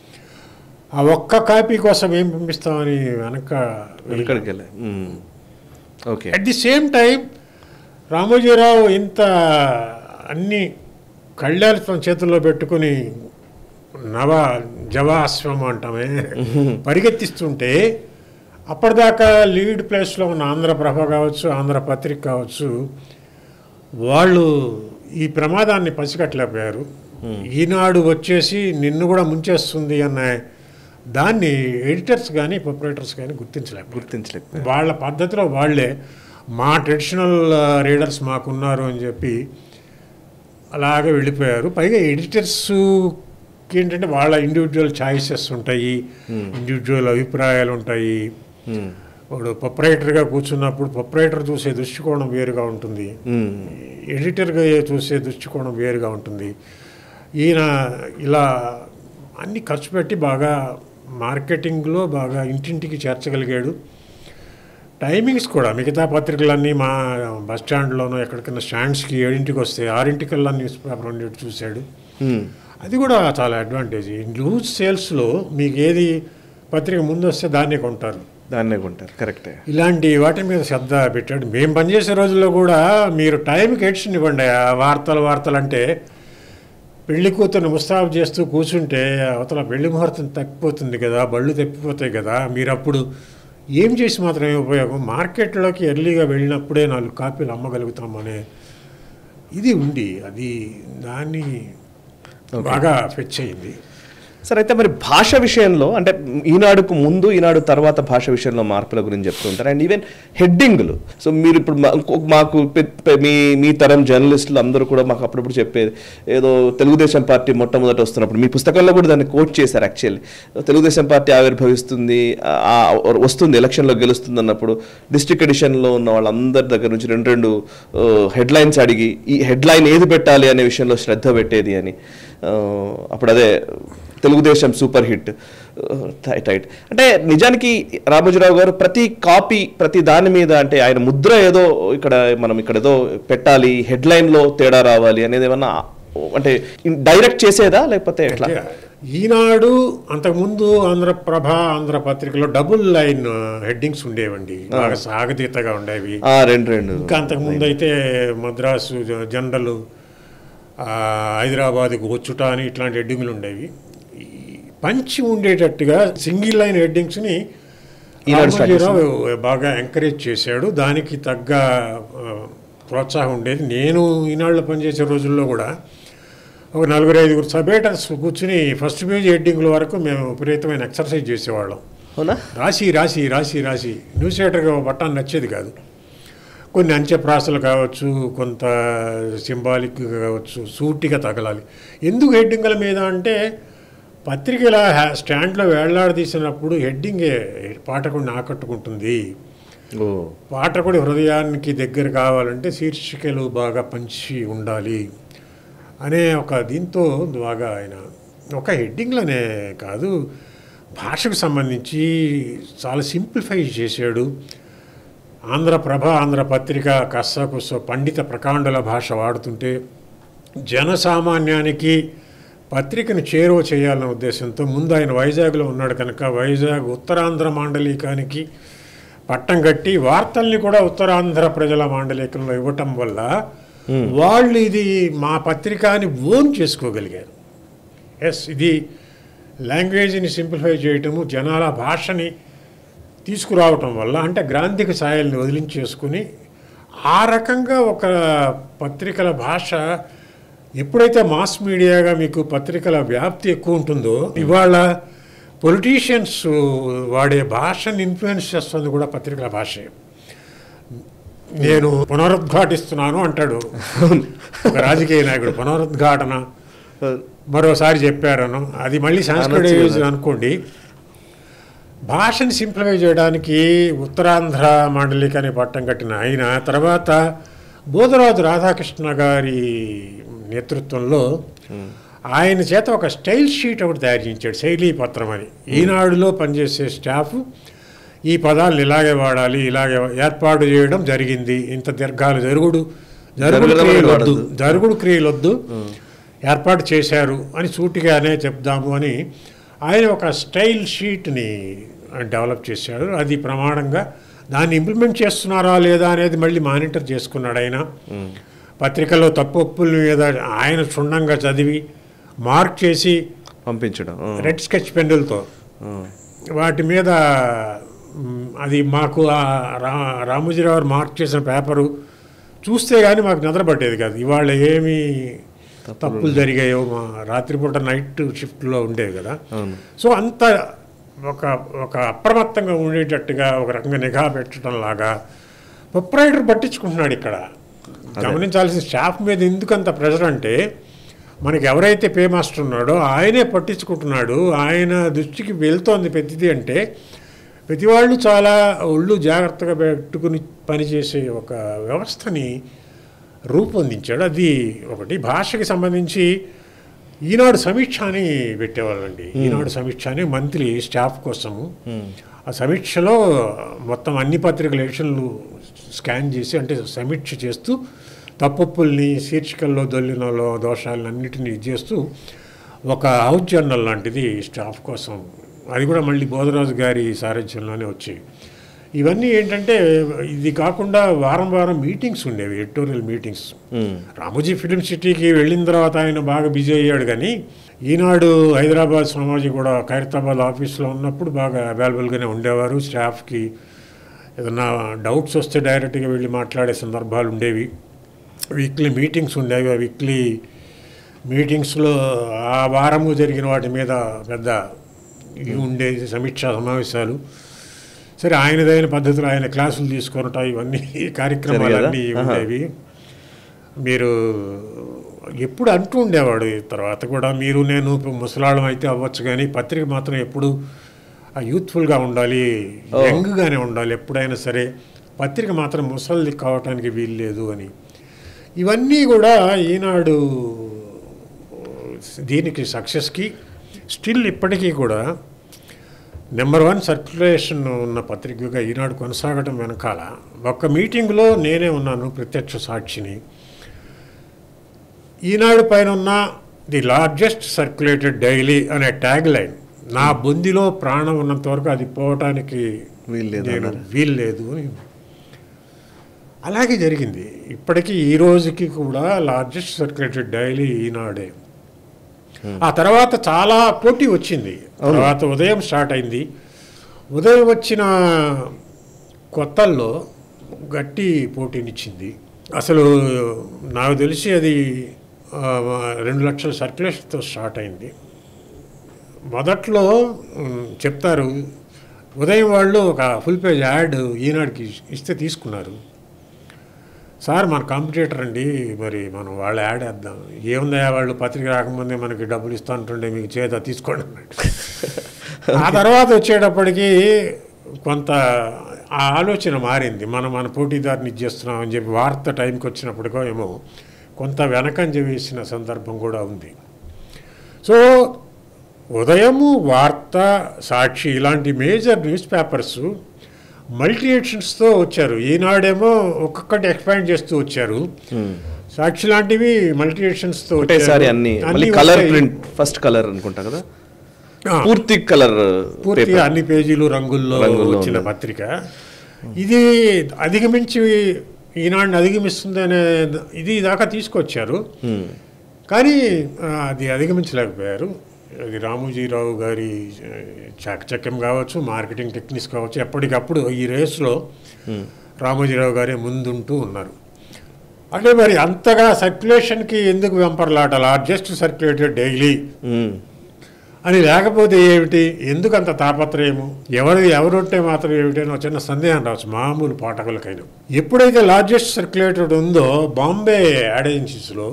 ఆ ఒక్క కాపీ కోసం ఏం పంపిస్తామని వెనకడికి. Okay, at the same time Ramoji Rao ఇంత అన్ని కళ్యాణ్ తన చేతుల్లో పెట్టుకుని జవాశ్వం అంటామే పరిగెత్తిస్తుంటే అప్పటిదాకా లీడ్ ప్లేస్లో ఉన్న ఆంధ్రప్రభ కావచ్చు, ఆంధ్రపత్రిక కావచ్చు, వాళ్ళు ఈ ప్రమాదాన్ని పసిగట్టలేకపోయారు. ఈనాడు వచ్చేసి నిన్ను కూడా ముంచేస్తుంది అన్న దాన్ని ఎడిటర్స్ కానీ ప్రొపరేటర్స్ కానీ గుర్తించలేకపోయారు. వాళ్ళ పద్ధతిలో వాళ్ళే మా ట్రెడిషనల్ రీడర్స్ మాకున్నారు అని చెప్పి అలాగే వెళ్ళిపోయారు. పైగా ఎడిటర్స్కి ఏంటంటే వాళ్ళ ఇండివిజువల్ ఛాయిసెస్ ఉంటాయి, ఇండివిజువల్ అభిప్రాయాలు ఉంటాయి. వాడు ప్రొపరేటర్గా కూర్చున్నప్పుడు ప్రొపరేటర్ చూసే దృష్టికోణం వేరుగా ఉంటుంది, ఎడిటర్గా చూసే దృష్టికోణం వేరుగా ఉంటుంది. ఈయన ఇలా అన్ని ఖర్చు పెట్టి బాగా మార్కెటింగ్లో బాగా ఇంటింటికి చేర్చగలిగాడు. టైమింగ్స్ కూడా మిగతా పత్రికలన్నీ మా బస్ స్టాండ్లోనూ ఎక్కడికైనా స్టాండ్స్కి 7ంటికి వస్తే 6ంటికల్లా న్యూస్ పేపర్ ఉండేది చూశాడు. అది కూడా చాలా అడ్వాంటేజ్. లూజ్ సేల్స్లో మీకు ఏది పత్రిక ముందు వస్తే దాన్నే కొంటారు. కరెక్టే. ఇలాంటి వాటి మీద శ్రద్ధ పెట్టాడు. మేము పనిచేసే రోజుల్లో కూడా మీరు టైంకి ఎడిషన్ ఇవ్వండి. వార్తలు అంటే పెళ్లి కూతురుని ముస్తాబు చేస్తూ కూర్చుంటే అవతల పెళ్లి ముహూర్తం తప్పిపోతుంది కదా, బళ్ళు తప్పిపోతాయి కదా. మీరు అప్పుడు ఏం చేసి మాత్రం ఏమి ఉపయోగం? మార్కెట్లోకి ఎర్లీగా వెళ్ళినప్పుడే 4 కాపీలు అమ్మగలుగుతాం అనే ఇది ఉంది. అది దాన్ని బాగా ఫెచ్ అయింది. సరే, అయితే మరి భాష విషయంలో అంటే ఈనాడుకు ముందు ఈనాడు తర్వాత భాష విషయంలో మార్పుల గురించి చెప్తుంటారు. And even హెడ్డింగ్లు. సో మీరు ఇప్పుడు మాకు మీ తరం జర్నలిస్టులు అందరూ కూడా మాకు అప్పుడప్పుడు చెప్పేది ఏదో తెలుగుదేశం పార్టీ మొట్టమొదట వస్తున్నప్పుడు మీ పుస్తకంలో కూడా దాన్ని కోట్ చేశారు. యాక్చువల్లీ తెలుగుదేశం పార్టీ ఆవిర్భవిస్తుంది, వస్తుంది, ఎలక్షన్లో గెలుస్తుంది అన్నప్పుడు డిస్ట్రిక్ట్ ఎడిషన్లో ఉన్న వాళ్ళందరి దగ్గర నుంచి 2 హెడ్లైన్స్ అడిగి ఈ హెడ్లైన్ ఏది పెట్టాలి అనే విషయంలో శ్రద్ధ పెట్టేది అని. అప్పుడు అదే తెలుగుదేశం సూపర్ హిట్ టైట్. అంటే నిజానికి రామోజీరావు గారు ప్రతి కాపీ ప్రతి దాని మీద అంటే ఆయన ముద్ర ఏదో మనం ఇక్కడ ఏదో పెట్టాలి, హెడ్లైన్లో తేడా రావాలి అనేది ఏమన్నా అంటే డైరెక్ట్ చేసేదా లేకపోతే ఎట్లా? ఈనాడు అంతకుముందు ఆంధ్రప్రభ, ఆంధ్రపత్రికలో డబుల్ లైన్ హెడ్డింగ్స్ ఉండేవండి, బాగా సాగతీతగా ఉండేవి. రెండు ఇంకా అంతకుముందు అయితే మద్రాసు జనరల్, హైదరాబాద్కు వచ్చుట అని ఇట్లాంటి హెడ్డింగ్లు ఉండేవి. పంచి ఉండేటట్టుగా సింగిల్ లైన్ హెడ్డింగ్స్ని రామోజీరావు బాగా ఎంకరేజ్ చేశాడు. దానికి తగ్గ ప్రోత్సాహం ఉండేది. నేను ఈనాళ్ళు పనిచేసే రోజుల్లో కూడా ఒక 4-5 సబేటర్స్ కూర్చుని ఫస్ట్ పేజ్ హెడ్డింగ్ల వరకు మేము విపరీతమైన ఎక్సర్సైజ్ చేసేవాళ్ళం. రాసి రాసి రాసి రాసి న్యూస్ రైటర్గా పట్టాన్ని నచ్చేది కాదు. కొన్ని అంచెప్రాసలు కావచ్చు, కొంత సింబాలిక్గా కావచ్చు, సూటిగా తగలాలి. ఎందుకు హెడ్డింగ్ల మీద అంటే పత్రికల స్టాండ్లో వేళ్లాడదీసినప్పుడు హెడ్డింగే పాఠకుడిని ఆకట్టుకుంటుంది. పాఠకుడి హృదయానికి దగ్గర కావాలంటే శీర్షికలు బాగా పంచి ఉండాలి అనే ఒక దీంతో బాగా ఆయన ఒక హెడ్డింగ్లనే కాదు, భాషకు సంబంధించి చాలా సింప్లిఫై చేశాడు. ఆంధ్రప్రభ, ఆంధ్రపత్రిక కస్సకుస్స పండిత ప్రకాండల భాష వాడుతుంటే జనసామాన్యానికి పత్రికను చేరువ చేయాలన్న ఉద్దేశంతో ముందు ఆయన వైజాగ్లో ఉన్నాడు కనుక వైజాగ్ ఉత్తరాంధ్ర మాండలికానికి పట్టం కట్టి వార్తల్ని కూడా ఉత్తరాంధ్ర ప్రజల మాండలికంలో ఇవ్వటం వల్ల వాళ్ళు ఇది మా పత్రిక అని ఓన్ చేసుకోగలిగారు. ఇది లాంగ్వేజ్ని సింప్లిఫై చేయటము, జనాల భాషని తీసుకురావటం వల్ల అంటే గ్రాంధిక ఛాయల్ని వదిలించేసుకుని ఆ రకంగా ఒక పత్రికల భాష ఎప్పుడైతే మాస్ మీడియాగా మీకు పత్రికల వ్యాప్తి ఎక్కువ ఉంటుందో ఇవాళ పొలిటీషియన్స్ వాడే భాషను ఇన్ఫ్లుయెన్స్ చేస్తుంది కూడా పత్రికల భాషే. నేను పునరుద్ఘాటిస్తున్నాను అంటాడు ఒక రాజకీయ నాయకుడు, పునరుద్ఘాటన మరోసారి చెప్పారను, అది మళ్ళీ సాంస్కృతిక అనుకోండి. భాషని సింప్లిఫై చేయడానికి ఉత్తరాంధ్ర మాండలికాన్ని పట్టం కట్టిన ఆయన తర్వాత బోధరాజు రాధాకృష్ణ గారి నేతృత్వంలో ఆయన చేత ఒక స్టైల్ షీట్ ఒకటి తయారు చేయించాడు, శైలీ పత్రం అని. ఈనాడులో పనిచేసే స్టాఫ్ ఈ పదాలను ఇలాగే వాడాలి, ఇలాగే ఏర్పాటు చేయడం జరిగింది. ఇంత దీర్ఘాలు జరుగుడు క్రియలొద్దు ఏర్పాటు చేశారు అని సూటిగానే చెప్దాము అని ఆయన ఒక స్టైల్ షీట్ని డెవలప్ చేశాడు. అది ప్రమాణంగా దాన్ని ఇంప్లిమెంట్ చేస్తున్నారా లేదా అనేది మళ్ళీ మానిటర్ చేసుకున్నాడు ఆయన. పత్రికల్లో తప్పుల మీద ఆయన క్షుణ్ణంగా చదివి మార్క్ చేసి పంపించడం, రెడ్ స్కెచ్ పెన్నులతో వాటి మీద అది మాకు రామోజీరావు మార్క్ చేసిన పేపరు చూస్తే కానీ మాకు నిద్ర పట్టేది కాదు. ఇవాళ ఏమి తప్పులు జరిగాయో, మా రాత్రిపూట నైట్ షిఫ్ట్లో ఉండేవి కదా. సో అంత ఒక అప్రమత్తంగా ఉండేటట్టుగా ఒక రకంగా నిఘా పెట్టడం లాగా ప్రొప్రైటర్ పట్టించుకుంటున్నాడు. ఇక్కడ గమనించాల్సిన స్టాఫ్ మీద ఎందుకంత ప్రెషర్ అంటే, మనకి ఎవరైతే పే మాస్టర్ ఉన్నాడో ఆయనే పట్టించుకుంటున్నాడు. ఆయన దృష్టికి వెళ్తోంది ప్రతిదీ అంటే ప్రతి వాళ్ళు చాలా ఒళ్ళు జాగ్రత్తగా పెట్టుకుని పనిచేసే ఒక వ్యవస్థని రూపొందించాడు. అది ఒకటి. భాషకి సంబంధించి ఈనాడు సమీక్ష అని పెట్టేవాళ్ళండి. ఈనాడు సమీక్ష అని మంత్లీ స్టాఫ్ కోసము. ఆ సమీక్షలో మొత్తం అన్ని పత్రికల ఎడిషన్లు స్కాన్ చేసి, అంటే సమీక్ష చేస్తూ తప్పుల్ని, శీర్షికల్లో దొల్లినలో దోషాలను అన్నిటినీ చేస్తూ ఒక హౌస్ జర్నల్ లాంటిది స్టాఫ్ కోసం. అది కూడా మళ్ళీ బోధరాజు గారి సారథ్యంలోనే వచ్చాయి. ఇవన్నీ ఏంటంటే, ఇది కాకుండా వారం వారం మీటింగ్స్ ఉండేవి, ఎడిటోరియల్ మీటింగ్స్. రామోజీ ఫిలిం సిటీకి వెళ్ళిన తర్వాత ఆయన బాగా బిజీ అయ్యాడు. కానీ ఈనాడు హైదరాబాద్ సమాజీ కూడా ఖైరతాబాద్ ఆఫీస్లో ఉన్నప్పుడు బాగా అవైలబుల్గానే ఉండేవారు. స్టాఫ్కి ఏదన్నా డౌట్స్ వస్తే డైరెక్ట్గా వెళ్ళి మాట్లాడే సందర్భాలు ఉండేవి. వీక్లీ మీటింగ్స్ ఉండేవి. ఆ వీక్లీ మీటింగ్స్లో ఆ వారము జరిగిన వాటి మీద పెద్ద ఉండేది, సమీక్షా సమావేశాలు. సరే, ఆయనదైన పద్ధతిలో ఆయన క్లాసులు తీసుకొనట, ఇవన్నీ కార్యక్రమాలన్నీ ఉండేవి. మీరు ఎప్పుడు అంటూ ఉండేవాడు తర్వాత కూడా, మీరు నేను ముసలాళ్ళం అయితే అవ్వచ్చు కానీ పత్రిక మాత్రం ఎప్పుడు యూత్ఫుల్గా ఉండాలి, యంగ్గానే ఉండాలి ఎప్పుడైనా సరే, పత్రిక మాత్రం ముసలిది కావటానికి వీలు లేదు అని. ఇవన్నీ కూడా ఈనాడు దీనికి సక్సెస్కి స్టిల్ ఇప్పటికీ కూడా నెంబర్ 1 సర్క్యులేషన్ ఉన్న పత్రికగా ఈనాడు కొనసాగటం వెనకాల ఒక్క మీటింగ్లో నేనే ఉన్నాను, ప్రత్యక్ష సాక్షిని. ఈనాడు పైన ఉన్న ది లార్జెస్ట్ సర్క్యులేటెడ్ డైలీ అనే ట్యాగ్ లైన్ నా బొందిలో ప్రాణం ఉన్నంత వరకు అది పోవటానికి వీలు లేదు అని. అలాగే జరిగింది. ఇప్పటికీ ఈ రోజుకి కూడా లార్జెస్ట్ సర్క్యులేటెడ్ డైలీ ఈనాడే. ఆ తర్వాత చాలా పోటీ వచ్చింది. తర్వాత ఉదయం స్టార్ట్ అయింది. ఉదయం వచ్చిన కొత్తల్లో గట్టి పోటీనిచ్చింది. అసలు నాకు తెలిసి అది 2 లక్షల సర్క్యులేషన్తో స్టార్ట్ అయింది. మొదట్లో చెప్తారు, ఉదయం వాళ్ళు ఒక ఫుల్ పేజ్ యాడ్ ఈనాడుకి ఇస్తే తీసుకున్నారు. సార్ మన కాంపిటేటర్ అండి, మరి మనం వాళ్ళు యాడ్ వేద్దాం. ఏముందా, వాళ్ళు పత్రిక రాకముందే మనకి డబ్బులు ఇస్తూ ఉంటుండే, మీకు చేత తీసుకోండి అన్నట్టు. ఆ తర్వాత వచ్చేటప్పటికి కొంత ఆ ఆలోచన మారింది. మన పోటీదారుని ఇచ్చేస్తున్నాం అని చెప్పి వార్త టైంకి వచ్చినప్పటికో ఏమో కొంత వెనకంజ వేసిన సందర్భం కూడా ఉంది. సో ఉదయము, వార్త, సాక్షి ఇలాంటి మేజర్ న్యూస్ పేపర్స్ మల్టీ ఎడిషన్స్తో వచ్చారు. ఈనాడేమో ఒక్కొక్కటి ఎక్స్పాండ్ చేస్తూ వచ్చారు. సాక్షి లాంటివి మల్టీ ఎడిషన్స్తో వచ్చేసారి అన్ని కలర్ ప్రింట్, ఫస్ట్ కలర్ అనుకుంటా కదా, పూర్తిగా అన్ని పేజీలు రంగుల్లో వచ్చిన పత్రిక. ఇది అధిగమించి ఈనాడుని అధిగమిస్తుందనే ఇది దాకా తీసుకొచ్చారు. కానీ అది అధిగమించలేకపోయారు. అది రామోజీరావు గారి చాకచక్యం కావచ్చు, మార్కెటింగ్ టెక్నిక్స్ కావచ్చు, ఎప్పటికప్పుడు ఈ రేస్లో రామోజీరావు గారే ముందుంటూ ఉన్నారు. అంటే మరి అంతగా సర్క్యులేషన్కి ఎందుకు వెంపర్లాట, లార్జెస్ట్ సర్క్యులేటెడ్ డైలీ అని లేకపోతే ఏమిటి, ఎందుకు అంత తాపత్రయము, ఎవరుంటే మాత్రం ఏమిటి అని చిన్న సందేహం రావచ్చు మామూలు పాఠకులకైనా. ఎప్పుడైతే లార్జెస్ట్ సర్క్యులేటెడ్ ఉందో బాంబే యాడ్ ఏజెన్సీస్లో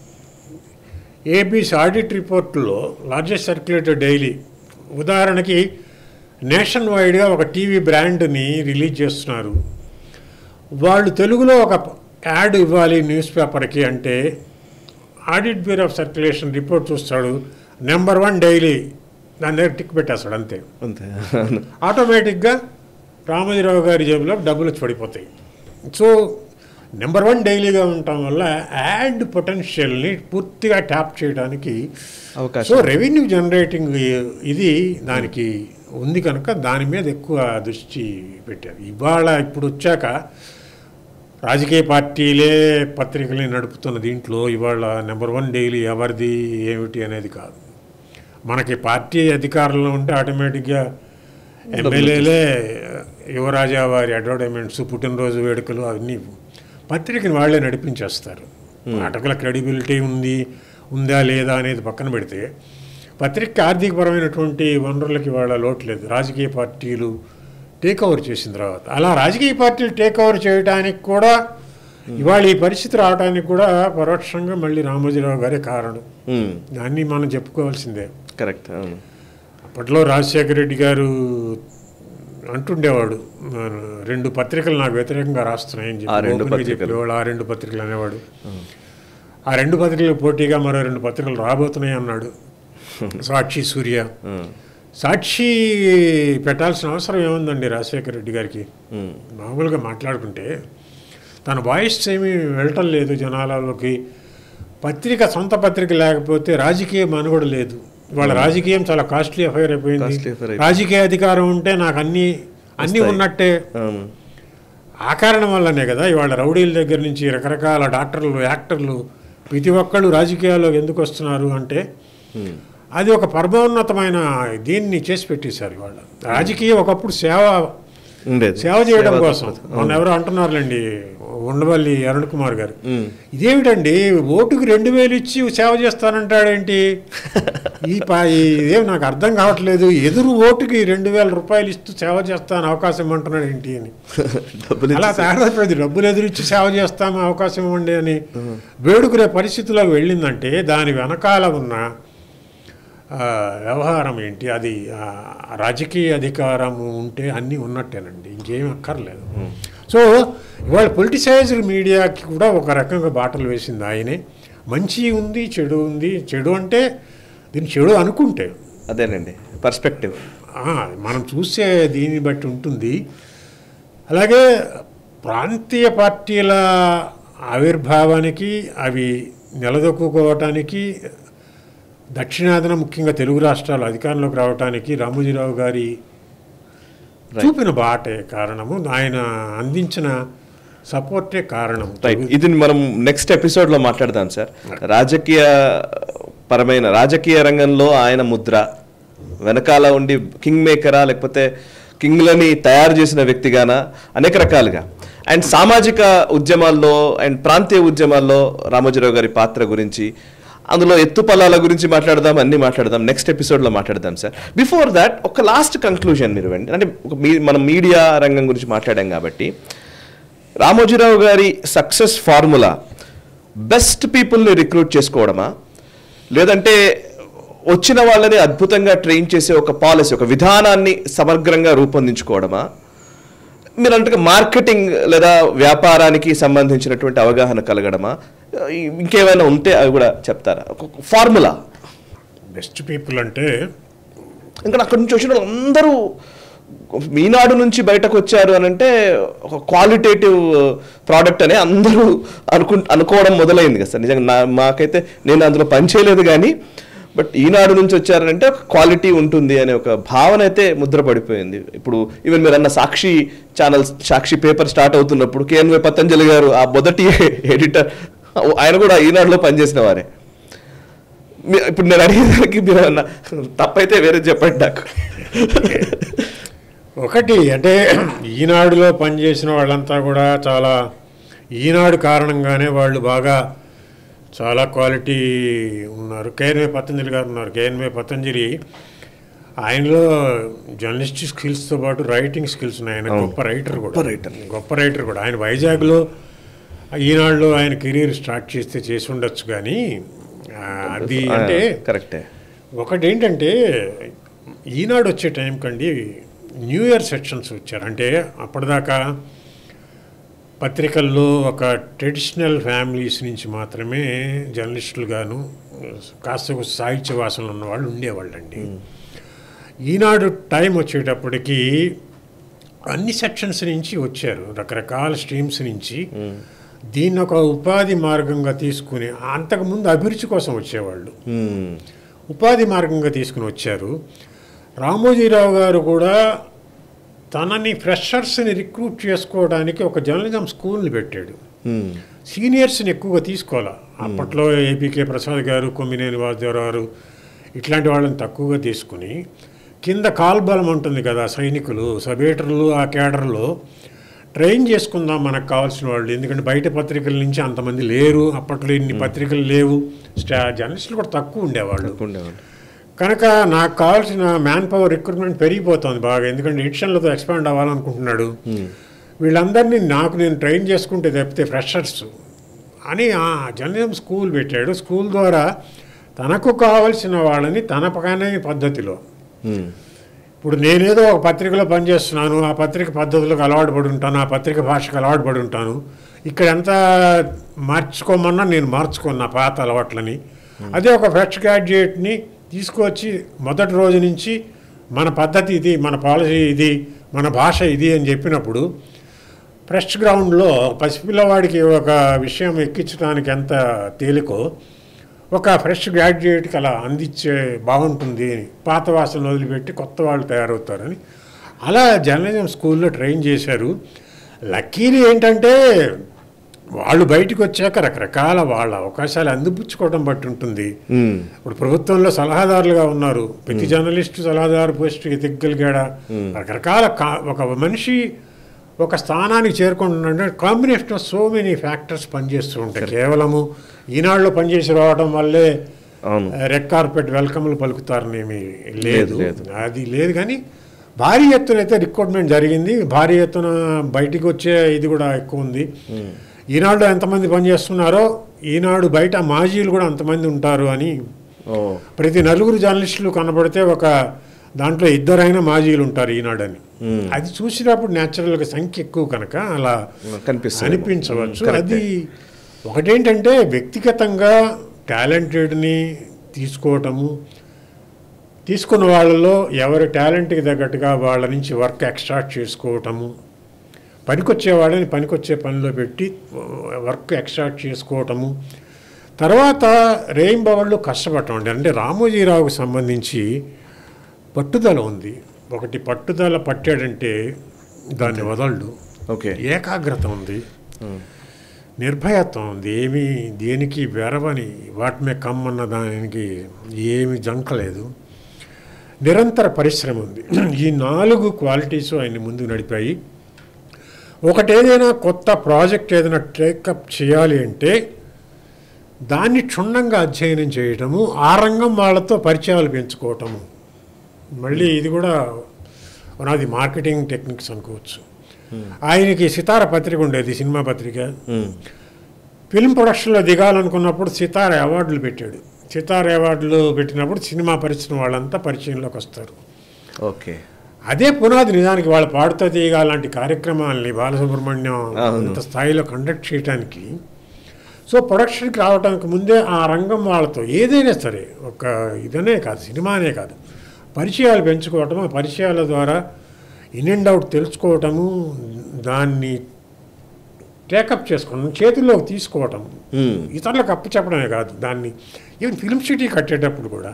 ఏబీసీ ఆడిట్ రిపోర్టులో లార్జెస్ట్ సర్క్యులేటెడ్ డైలీ, ఉదాహరణకి నేషన్ వైడ్గా ఒక టీవీ బ్రాండ్ని రిలీజ్ చేస్తున్నారు. వాళ్ళు తెలుగులో ఒక యాడ్ ఇవ్వాలి న్యూస్ పేపర్కి అంటే audit bureau of circulation report చూస్తాడు, నెంబర్ 1 డైలీ, దాని దగ్గర టిక్ పెట్టేస్తాడు అంతే. ఆటోమేటిక్గా రామోజీరావు గారి జేబులో డబ్బులు పడిపోతాయి. సో నెంబర్ 1 డైలీగా ఉండటం వల్ల యాడ్ పొటెన్షియల్ని పూర్తిగా ట్యాప్ చేయడానికి అవకాశం, సో రెవెన్యూ జనరేటింగ్ ఇది దానికి ఉంది కనుక దాని మీద ఎక్కువ దృష్టి పెట్టారు. ఇప్పుడు వచ్చాక రాజకీయ పార్టీలే పత్రికల్ని నడుపుతున్న దీంట్లో ఇవాళ నెంబర్ 1 డైలీ ఎవరిది ఏమిటి అనేది కాదు. మనకి పార్టీ అధికారంలో ఉంటే ఆటోమేటిక్గా ఎమ్మెల్యేలే యువరాజా వారి అడ్వర్టైజ్మెంట్స్, పుట్టినరోజు వేడుకలు అవన్నీ పత్రికని వాళ్ళే నడిపించేస్తారు. నాటకుల క్రెడిబిలిటీ ఉందా లేదా అనేది పక్కన పెడితే పత్రిక ఆర్థికపరమైనటువంటి వనరులకి వాళ్ళ లోటు లేదు. రాజకీయ పార్టీలు టేక్ ఓవర్ చేసిన తర్వాత అలా రాజకీయ పార్టీలు టేక్ ఓవర్ చేయడానికి కూడా ఇవాళ ఈ పరిస్థితి రావడానికి కూడా పరోక్షంగా మళ్ళీ రామోజీరావు గారే కారణం. దాన్ని మనం చెప్పుకోవాల్సిందే. కరెక్ట్. అప్పట్లో రాజశేఖర రెడ్డి గారు అంటుండేవాడు, 2 పత్రికలు నాకు వ్యతిరేకంగా రాస్తున్నాయని చెప్పి చెప్పేవాడు. ఆ 2 పత్రికలు అనేవాడు. ఆ 2 పత్రికలకు పోటీగా మరో 2 పత్రికలు రాబోతున్నాయి అన్నాడు. సాక్షి, సూర్య. సాక్షి పెట్టాల్సిన అవసరం ఏముందండి రాజశేఖర రెడ్డి గారికి? మామూలుగా మాట్లాడుకుంటే తన వాయిస్ ఏమీ వెళ్ళటం లేదు జనాలలోకి. పత్రిక, సొంత పత్రిక లేకపోతే రాజకీయ మనుగడ లేదు. వాళ్ళ రాజకీయం చాలా కాస్ట్లీ అఫైర్ అయిపోయింది. రాజకీయ అధికారం ఉంటే నాకు అన్నీ ఉన్నట్టే. ఆ కారణం వల్లనే కదా ఇవాళ రౌడీల దగ్గర నుంచి రకరకాల డాక్టర్లు, యాక్టర్లు ప్రతి ఒక్కళ్ళు రాజకీయాల్లోకి ఎందుకు వస్తున్నారు అంటే అది ఒక పరమోన్నతమైన దీన్ని చేసి పెట్టేశారు. ఇవాళ రాజకీయం ఒకప్పుడు సేవ చేయడం కోసం. మొన్న ఎవరో అంటున్నారులేండి, ఉండవల్లి అరుణ్ కుమార్ గారు, ఇదేమిటండి ఓటుకి 2000 ఇచ్చి సేవ చేస్తానంటాడేంటి? ఇదేం నాకు అర్థం కావట్లేదు. ఎదురు ఓటుకి 2000 రూపాయలు ఇస్తూ సేవ చేస్తాను అవకాశం ఇవ్వమంటున్నాడు ఏంటి అని. అలా తయారైపోయింది. డబ్బులు ఎదురిచ్చి సేవ చేస్తాము, అవకాశం ఇవ్వండి అని వేడుకునే పరిస్థితులకు వెళ్ళిందంటే దాని వెనకాల ఉన్న వ్యవహారం ఏంటి? అది రాజకీయ అధికారం ఉంటే అన్నీ ఉన్నట్టేనండి, ఇంకేం అక్కర్లేదు. సో ఇవాళ పొలిటిసైజ్డ్ మీడియాకి కూడా ఒక రకంగా బాటలు వేసింది ఆయనే. మంచి ఉంది, చెడు ఉంది. చెడు అంటే దీన్ని చెడు అనుకుంటే అదేనండి పర్స్పెక్టివ్, మనం చూసే దీన్ని బట్టి ఉంటుంది. అలాగే ప్రాంతీయ పార్టీల ఆవిర్భావానికి, అవి నిలదొక్కుకోవటానికి, దక్షిణాదిన ముఖ్యంగా తెలుగు రాష్ట్రాలు అధికారంలోకి రావడానికి రామోజీరావు గారి చూపిన బాటే కారణము, ఆయన అందించిన సపోర్టే కారణం. ఇది మనం నెక్స్ట్ ఎపిసోడ్లో మాట్లాడదాం సార్. రాజకీయ రంగంలో ఆయన ముద్ర వెనకాల ఉండి కింగ్ మేకరా లేకపోతే కింగ్లని తయారు చేసిన వ్యక్తిగానా, అనేక రకాలుగా. అండ్ సామాజిక ఉద్యమాల్లో అండ్ ప్రాంతీయ ఉద్యమాల్లో రామోజీరావు గారి పాత్ర గురించి, అందులో ఎత్తుపల్లాల గురించి మాట్లాడదాం, అన్నీ మాట్లాడదాం, నెక్స్ట్ ఎపిసోడ్లో మాట్లాడదాం సార్. బిఫోర్ దాట్ ఒక లాస్ట్ కంక్లూజన్ మీరు ఇవ్వండి. అంటే మనం మీడియా రంగం గురించి మాట్లాడాం కాబట్టి రామోజీరావు గారి సక్సెస్ ఫార్ములా బెస్ట్ పీపుల్ని రిక్రూట్ చేసుకోవడమా, లేదంటే వచ్చిన వాళ్ళని అద్భుతంగా ట్రైన్ చేసే ఒక పాలసీ, ఒక విధానాన్ని సమగ్రంగా రూపొందించుకోవడమా, మీరు అంటే మార్కెటింగ్ లేదా వ్యాపారానికి సంబంధించినటువంటి అవగాహన కలగడమా, ఇంకేమైనా ఉంటే అవి కూడా చెప్తారా? ఒక ఫార్ములా. బెస్ట్ పీపుల్ అంటే ఇంకా అక్కడి నుంచి వచ్చిన అందరూ ఈనాడు నుంచి బయటకు వచ్చారు అని అంటే ఒక క్వాలిటేటివ్ ప్రోడక్ట్ అనే అందరూ అనుకోవడం మొదలైంది కదా సార్. నిజంగా మాకైతే, నేను అందులో పనిచేయలేదు కానీ, బట్ ఈనాడు నుంచి వచ్చారంటే ఒక క్వాలిటీ ఉంటుంది అనే ఒక భావన అయితే ముద్ర పడిపోయింది. ఇప్పుడు ఈవెన్ మీరు అన్న Sakshi channel, Sakshi paper start అవుతున్నప్పుడు కేఎన్వై పతంజలి గారు ఆ మొదటి ఎడిటర్, ఆయన కూడా ఈనాడులో పనిచేసిన వారే. ఇప్పుడు నేను అడిగేదానికి మీరు అన్న తప్పైతే వేరే చెప్పండి నాకు. ఒకటి అంటే ఈనాడులో పనిచేసిన వాళ్ళంతా కూడా చాలా, ఈనాడు కారణంగానే వాళ్ళు బాగా చాలా క్వాలిటీ ఉన్నారు. కేఎన్వై పతంజలి గారు ఉన్నారు. కేఎన్వై పతంజలి ఆయనలో జర్నలిస్టిక్ స్కిల్స్తో పాటు రైటింగ్ స్కిల్స్ ఉన్నాయి. ఆయన గొప్ప రైటర్ కూడా. ఆయన వైజాగ్లో ఈనాడులో ఆయన కెరీర్ స్టార్ట్ చేసి ఉండొచ్చు. కానీ అది అంటే కరెక్టే. ఒకటి ఏంటంటే ఈనాడు వచ్చే టైం కండి న్యూ ఇయర్ సెక్షన్స్ వచ్చారు. అంటే అప్పటిదాకా పత్రికల్లో ఒక ట్రెడిషనల్ ఫ్యామిలీస్ నుంచి మాత్రమే జర్నలిస్టులుగాను కాస్త సాహిత్య వాసనలు ఉన్నవాళ్ళు ఉండేవాళ్ళండి. ఈనాడు టైం వచ్చేటప్పటికి అన్ని సెక్షన్స్ నుంచి వచ్చారు, రకరకాల స్ట్రీమ్స్ నుంచి. దీన్ని ఒక ఉపాధి మార్గంగా తీసుకుని, అంతకుముందు అభిరుచి కోసం వచ్చేవాళ్ళు, ఉపాధి మార్గంగా తీసుకుని వచ్చారు. రామోజీరావు గారు కూడా తనని ఫ్రెషర్స్ని రిక్రూట్ చేసుకోవడానికి ఒక జర్నలిజం స్కూల్ని పెట్టాడు. సీనియర్స్ని ఎక్కువగా తీసుకోవాలా. అప్పట్లో ఏపీకే ప్రసాద్ గారు, కొమ్మినేని వాసుదేవరావు గారు ఇట్లాంటి వాళ్ళని తక్కువగా తీసుకుని కింద కాల్బలం ఉంటుంది కదా, సైనికులు సబేటర్లు ఆ కేడర్లో ట్రైన్ చేసుకుందాం మనకు కావాల్సిన వాళ్ళు. ఎందుకంటే బయట పత్రికల నుంచి అంతమంది లేరు, అప్పట్లో ఇన్ని పత్రికలు లేవు, జర్నలిస్టులు కూడా తక్కువ ఉండేవాళ్ళు. కనుక నాకు కావాల్సిన మ్యాన్ పవర్ రిక్రూట్మెంట్ పెరిగిపోతుంది బాగా. ఎందుకంటే ఎడిషన్లతో ఎక్స్పాండ్ అవ్వాలనుకుంటున్నాడు. వీళ్ళందరినీ నేను ట్రైన్ చేసుకుంటే తప్పితే ఫ్రెషర్స్ అని ఆ జర్నలిజం స్కూల్ పెట్టాడు. స్కూల్ ద్వారా తనకు కావలసిన వాళ్ళని తన పక్కనే పద్ధతిలో, ఇప్పుడు నేనేదో ఒక పత్రికలో పనిచేస్తున్నాను, ఆ పత్రిక పద్ధతులకు అలవాటు పడి ఉంటాను, ఆ పత్రిక భాషకు అలవాటు పడి ఉంటాను. ఇక్కడ ఎంత మార్చుకోమన్నా నేను మార్చుకోను నా పాత అలవాట్లని. అదే ఒక ఫ్రెష్ గ్రాడ్యుయేట్ని తీసుకొచ్చి మొదటి రోజు నుంచి మన పద్ధతి ఇది, మన పాలసీ ఇది, మన భాష ఇది అని చెప్పినప్పుడు ఫ్రెష్ గ్రౌండ్లో పసిపిల్లవాడికి ఒక విషయం ఎక్కించడానికి ఎంత తేలికో ఒక ఫ్రెష్ గ్రాడ్యుయేట్కి అలా అందించే బాగుంటుంది అని, పాత వాసనలు వదిలిపెట్టి కొత్త వాళ్ళు తయారవుతారని అలా జర్నలిజం స్కూల్లో ట్రైన్ చేశారు. లక్కీలు ఏంటంటే వాళ్ళు బయటకు వచ్చాక రకరకాల వాళ్ళ అవకాశాలు అందిపుచ్చుకోవడం బట్టి ఉంటుంది. ఇప్పుడు ప్రభుత్వంలో సలహాదారులుగా ఉన్నారు, ప్రతి జర్నలిస్టు సలహాదారు పోస్టుకి ఎదగలిగాడా, రకరకాల ఒక మనిషి ఒక స్థానానికి చేరుకుంటున్నాడంటే combination of so many factors పనిచేస్తూ ఉంటాయి. కేవలము ఈనాడులో పనిచేసి రావడం వల్లే రెడ్ కార్పెట్ వెల్కమ్లు పలుకుతారనేమి లేదు, అది లేదు. కానీ భారీ ఎత్తున అయితే రిక్రూట్మెంట్ జరిగింది, భారీ ఎత్తున బయటికి వచ్చే ఇది కూడా ఎక్కువ ఉంది. ఈనాడు ఎంతమంది పనిచేస్తున్నారో ఈనాడు బయట మాజీలు కూడా అంతమంది ఉంటారు అని. ప్రతి నలుగురు జర్నలిస్టులు కనబడితే ఒక దాంట్లో ఇద్దరైనా మాజీలు ఉంటారు ఈనాడని. అది చూసినప్పుడు న్యాచురల్గా సంఖ్య ఎక్కువ కనుక అలా అనిపించవచ్చు. అది ఒకటేంటంటే వ్యక్తిగతంగా టాలెంటెడ్ని తీసుకోవటము, తీసుకున్న వాళ్ళలో ఎవరి టాలెంట్కి తగ్గట్టుగా వాళ్ళ నుంచి వర్క్ ఎక్స్ట్రాక్ట్ చేసుకోవటము, పనికొచ్చే వాళ్ళని పనికొచ్చే పనిలో పెట్టి వర్క్ ఎక్స్ట్రాక్ట్ చేసుకోవటము, తర్వాత రేయింబవళ్ళు కష్టపడటం. అంటే రామోజీరావుకు సంబంధించి పట్టుదల ఉంది. ఒకటి పట్టుదల పట్టాడంటే దాన్ని వదలడు. ఏకాగ్రత ఉంది, నిర్భయత్వం ఉంది, ఏమీ దేనికి వెరవని వాటిమే కమ్మన్న దానికి ఏమి జంకలేదు, నిరంతర పరిశ్రమ ఉంది. ఈ 4 క్వాలిటీస్ ఆయన ముందుకు నడిపాయి. ఒకటేదైనా కొత్త ప్రాజెక్ట్ ఏదైనా టేకప్ చేయాలి అంటే దాన్ని క్షుణ్ణంగా అధ్యయనం చేయటము, ఆ రంగం వాళ్ళతో పరిచయాలు పెంచుకోవటము. మళ్ళీ ఇది కూడా అది మార్కెటింగ్ టెక్నిక్స్ అనుకోవచ్చు. ఆయనకి సితార పత్రిక ఉండేది, సినిమా పత్రిక. ఫిల్మ్ ప్రొడక్షన్లో దిగాలనుకున్నప్పుడు సితార అవార్డులు పెట్టాడు. సితార అవార్డులు పెట్టినప్పుడు సినిమా పరిశ్రమ వాళ్ళంతా పరిచయంలోకి వస్తారు. అదే పునాది నిజానికి వాళ్ళ పాడుతా తీయగా లాంటి కార్యక్రమాలని బాలసుబ్రహ్మణ్యం అంత స్థాయిలో కండక్ట్ చేయడానికి. సో ప్రొడక్షన్కి రావడానికి ముందే ఆ రంగం వాళ్ళతో ఏదైనా సరే, ఒక ఇదనే కాదు, సినిమానే కాదు, పరిచయాలు పెంచుకోవటము, పరిచయాల ద్వారా ఇన్ అండ్ అవుట్ తెలుసుకోవటము, దాన్ని టేకప్ చేసుకోవడం, చేతుల్లోకి తీసుకోవటం, ఇతరులకు అప్పు చెప్పడమే కాదు, దాన్ని ఈవెన్ ఫిల్మ్ సిటీ కట్టేటప్పుడు కూడా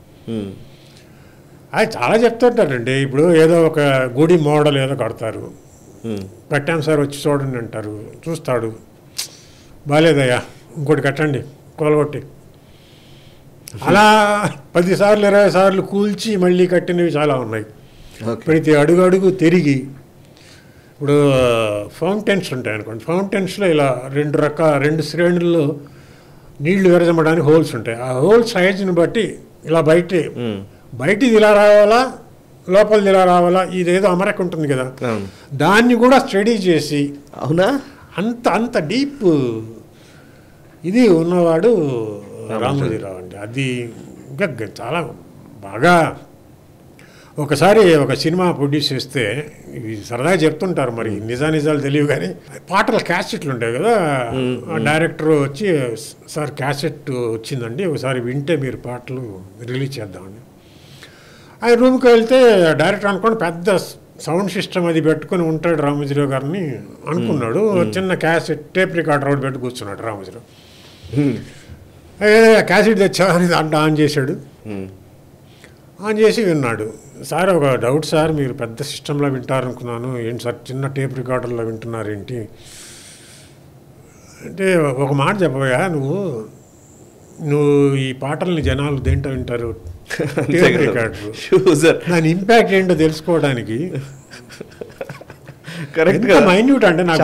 అది చాలా చెప్తుంటారండి. ఇప్పుడు ఏదో ఒక గుడి మోడల్ ఏదో కడతారు, కట్టాం సార్ వచ్చి చూడండి అంటారు, చూస్తాడు, బాగాలేదయ్యా ఇంకోటి కట్టండి కోలగొట్టి, అలా 10 సార్లు 20 సార్లు కూల్చి మళ్ళీ కట్టినవి చాలా ఉన్నాయి. ప్రతి అడుగు తిరిగి, ఇప్పుడు ఫౌంటైన్స్ ఉంటాయి అనుకోండి, ఫౌంటైన్స్లో ఇలా 2 శ్రేణుల్లో నీళ్లు విరజమడానికి హోల్స్ ఉంటాయి. ఆ హోల్ సైజుని బట్టి ఇలా బయటిది ఇలా రావాలా, లోపలిది ఇలా రావాలా, ఇదేదో అమరిక ఉంటుంది కదా, దాన్ని కూడా స్టడీ చేసి అవునా అంత డీప్ ఇది ఉన్నవాడు రామోజీరావు అండి. అది ఇంకా చాలా బాగా. ఒకసారి ఒక సినిమా ప్రొడ్యూస్ చేస్తే ఇవి సరదాగా చెప్తుంటారు, మరి నిజాలు తెలియవు కానీ, పాటల క్యాసెట్లు ఉంటాయి కదా, డైరెక్టర్ వచ్చి సార్ క్యాసెట్ వచ్చిందండి ఒకసారి వింటే మీరు పాటలు రిలీజ్ చేద్దామని. ఆయన రూమ్కి వెళ్తే డైరెక్టర్ అనుకోండి పెద్ద సౌండ్ సిస్టమ్ అది పెట్టుకుని ఉంటాడు రామోజీరావు గారిని అనుకున్నాడు. చిన్న క్యాసెట్ టేప్ రికార్డర్ ఒకటి పెట్టి కూర్చున్నాడు రామోజీరావు. క్యాసెట్ తెచ్చా అని దాంట్లో ఆన్ చేశాడు. ఆన్ చేసి విన్నాడు. సార్ ఒక డౌట్ సార్, మీరు పెద్ద సిస్టంలో వింటారనుకున్నాను, ఏంటి సార్ చిన్న టేప్ రికార్డర్లో వింటున్నారు ఏంటి అంటే, ఒక మాట చెప్పబోయా, నువ్వు నువ్వు ఈ పాటల్ని జనాలు దేంటో వింటారు, టేప్ రికార్డు. దాని ఇంపాక్ట్ ఏంటో తెలుసుకోవడానికి ఎంత మైన్యూట్ అంటే నాకు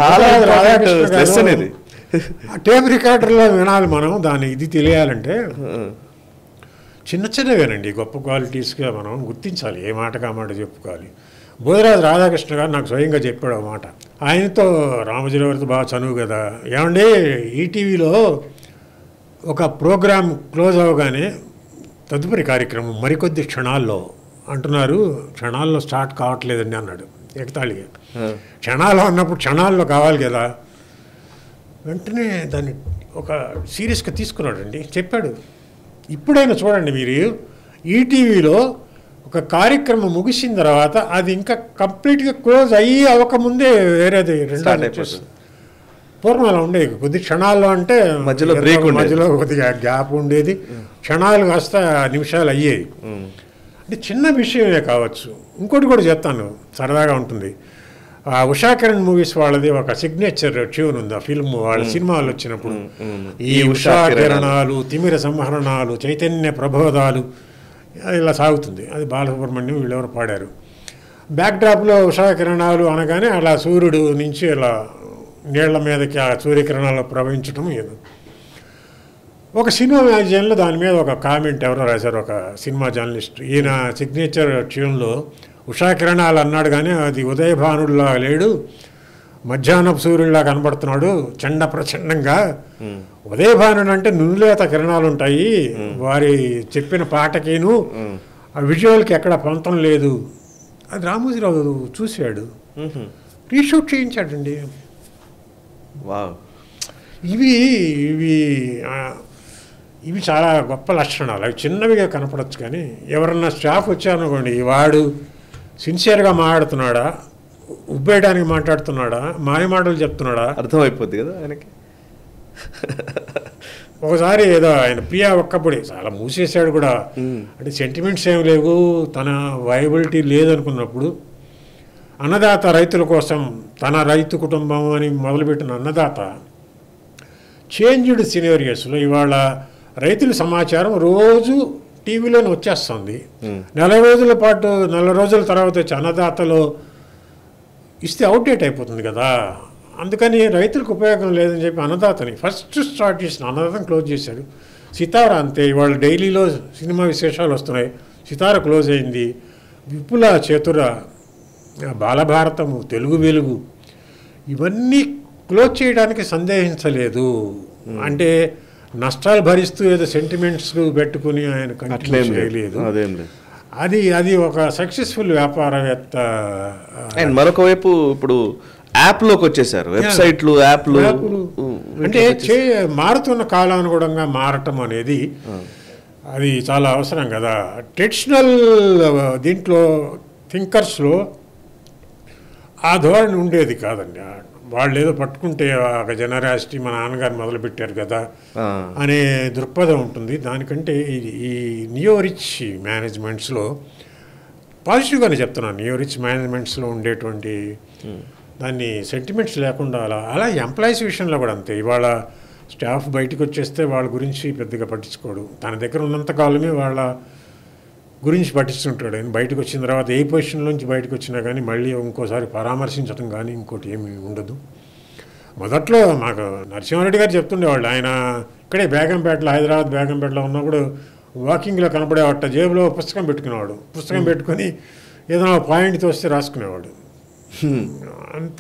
టేప్ రికార్డర్లో వినాలి మనం. దాని ఇది తెలియాలంటే చిన్న చిన్నవేనండి, గొప్ప క్వాలిటీస్గా మనం గుర్తించాలి. ఏ మాటగా మాట చెప్పుకోవాలి. బోధరాజు రాధాకృష్ణ గారు నాకు స్వయంగా చెప్పాడు ఒక మాట. ఆయనతో రామోజీరావుతో బాగా చనువు కదా. ఏమంటే ఈటీవీలో ఒక ప్రోగ్రామ్ క్లోజ్ అవగానే తదుపరి కార్యక్రమం మరికొద్ది క్షణాల్లో అంటున్నారు, క్షణాల్లో స్టార్ట్ కావట్లేదండి అన్నాడు ఎగతాళిగా. క్షణాల్లో అన్నప్పుడు క్షణాల్లో కావాలి కదా. వెంటనే దాన్ని ఒక సీరియస్గా తీసుకున్నాడండి, చెప్పాడు. ఇప్పుడైనా చూడండి మీరు, ఈటీవీలో ఒక కార్యక్రమం ముగిసిన తర్వాత అది ఇంకా కంప్లీట్గా క్లోజ్ అయ్యి అవ్వకముందే వేరేది రెండోది వచ్చేస్తుంది. పూర్వం అలా ఉండేది, కొద్ది క్షణాల్లో అంటే మధ్యలో కొద్దిగా గ్యాప్ ఉండేది, క్షణాలు కాస్త నిమిషాలు అయ్యేది. అంటే చిన్న విషయమే కావచ్చు. ఇంకోటి కూడా చెప్తాను, సరదాగా ఉంటుంది. ఉషా కిరణ్ మూవీస్ వాళ్ళది ఒక సిగ్నేచర్ ట్యూన్ ఉంది. ఆ ఫిల్మ్ వాళ్ళ సినిమాలు వచ్చినప్పుడు ఈ ఉషా కిరణాలు, తిమిర సంహరణాలు, చైతన్య ప్రబోధాలు ఇలా సాగుతుంది. అది బాలసుబ్రహ్మణ్యం వీళ్ళెవరు పాడారు. బ్యాక్డ్రాప్లో ఉషా కిరణాలు అనగానే అలా సూర్యుడు నుంచి అలా నీళ్ల మీదకి ఆ సూర్యకిరణాలు ప్రవహించడం ఏదో. ఒక సినిమా మ్యాగజైన్లో దాని మీద ఒక కామెంట్ ఎవరో రాశారు, ఒక సినిమా జర్నలిస్ట్. ఈయన సిగ్నేచర్ ట్యూన్లో ఉషా కిరణాలు అన్నాడు కానీ అది ఉదయభానుడిలా లేడు, మధ్యాహ్నపు సూర్యుడిలా కనబడుతున్నాడు చండ ప్రచండంగా. ఉదయభానుడు అంటే నునులేత కిరణాలు ఉంటాయి, వారి చెప్పిన పాటకేను ఆ విజువల్కి ఎక్కడ పొంతం లేదు. అది రామోజీరావు చూశాడు, రీషూట్ చేయించాడండి. ఇవి ఇవి ఇవి చాలా గొప్ప లక్షణాలు. అవి చిన్నవిగా కనపడవచ్చు కానీ ఎవరన్నా స్టాఫ్ వచ్చారనుకోండి, వాడు సిన్సియర్గా మాట్లాడుతున్నాడా, ఉబ్బేయడానికి మాట్లాడుతున్నాడా, మాయ మాటలు చెప్తున్నాడా అర్థమైపోద్ది కదా ఆయనకి. ఒకసారి ఏదో ఆయన ప్రియా ఒక్కప్పుడే చాలా మూసేశాడు కూడా. అంటే సెంటిమెంట్స్ ఏమి లేవు, తన వైబిలిటీ లేదనుకున్నప్పుడు అన్నదాత రైతుల కోసం తన రైతు కుటుంబం అని మొదలుపెట్టిన అన్నదాత చేంజ్డ్ సినారియోస్లో ఇవాళ రైతుల సమాచారం రోజు టీవీలోనే వచ్చేస్తుంది. నెల రోజుల తర్వాత వచ్చి అన్నదాతలో ఇస్తే అవుట్డేట్ అయిపోతుంది కదా. అందుకని రైతులకు ఉపయోగం లేదని చెప్పి అన్నదాతని ఫస్ట్ స్టార్ట్ చేసిన అన్నదాతం క్లోజ్ చేశాడు. సితార అంతే, ఇవాళ డైలీలో సినిమా విశేషాలు వస్తున్నాయి. సితార క్లోజ్ అయింది. విపుల చతుర, బాలభారతము, తెలుగు వెలుగు ఇవన్నీ క్లోజ్ చేయడానికి సందేహించలేదు. అంటే నష్టాలు భరిస్తూ ఏదో సెంటిమెంట్స్ పెట్టుకుని ఆయన కంటిన్యూ చేయలేదు. అది అది ఒక సక్సెస్ఫుల్ వ్యాపారవేత్త. మరొక వైపు ఇప్పుడు యాప్లోకి వచ్చేసారు, వెబ్సైట్లు, యాప్లు. అంటే మారుతున్న కాలానుగుణంగా మారటం అనేది అది చాలా అవసరం కదా. ట్రెడిషనల్ దీంట్లో థింకర్స్లో ఆ ధోరణి ఉండేది కాదండి. వాళ్ళు ఏదో పట్టుకుంటే ఒక జనరాసిటీ మా నాన్నగారు మొదలుపెట్టారు కదా అనే దృక్పథం ఉంటుంది. దానికంటే ఈ నియో రిచ్ మేనేజ్మెంట్స్లో పాజిటివ్గానే చెప్తున్నాను. నియో రిచ్ మేనేజ్మెంట్స్లో ఉండేటువంటి దాన్ని సెంటిమెంట్స్ లేకుండా అలా ఎంప్లాయీస్ విషయంలో కూడా అంతే. ఇవాళ స్టాఫ్ బయటకు వచ్చేస్తే వాళ్ళ గురించి పెద్దగా పట్టించుకోడు. తన దగ్గర ఉన్నంత కాలమే వాళ్ళ గురించి పట్టిస్తుంటాడు. ఆయన బయటకు వచ్చిన తర్వాత ఏ పొజిషన్లోంచి బయటకు వచ్చినా కానీ మళ్ళీ ఇంకోసారి పరామర్శించడం కానీ ఇంకోటి ఏమీ ఉండదు. మొదట్లో మాకు నరసింహారెడ్డి గారు చెప్తుండేవాళ్ళు. ఆయన ఇక్కడే బేగంపేటలో, హైదరాబాద్ బేగంపేటలో ఉన్నప్పుడు వాకింగ్లో కనపడేవాట, జేబులో పుస్తకం పెట్టుకునేవాడు. పుస్తకం పెట్టుకొని ఏదైనా పాయింట్ తోస్తే రాసుకునేవాడు. అంత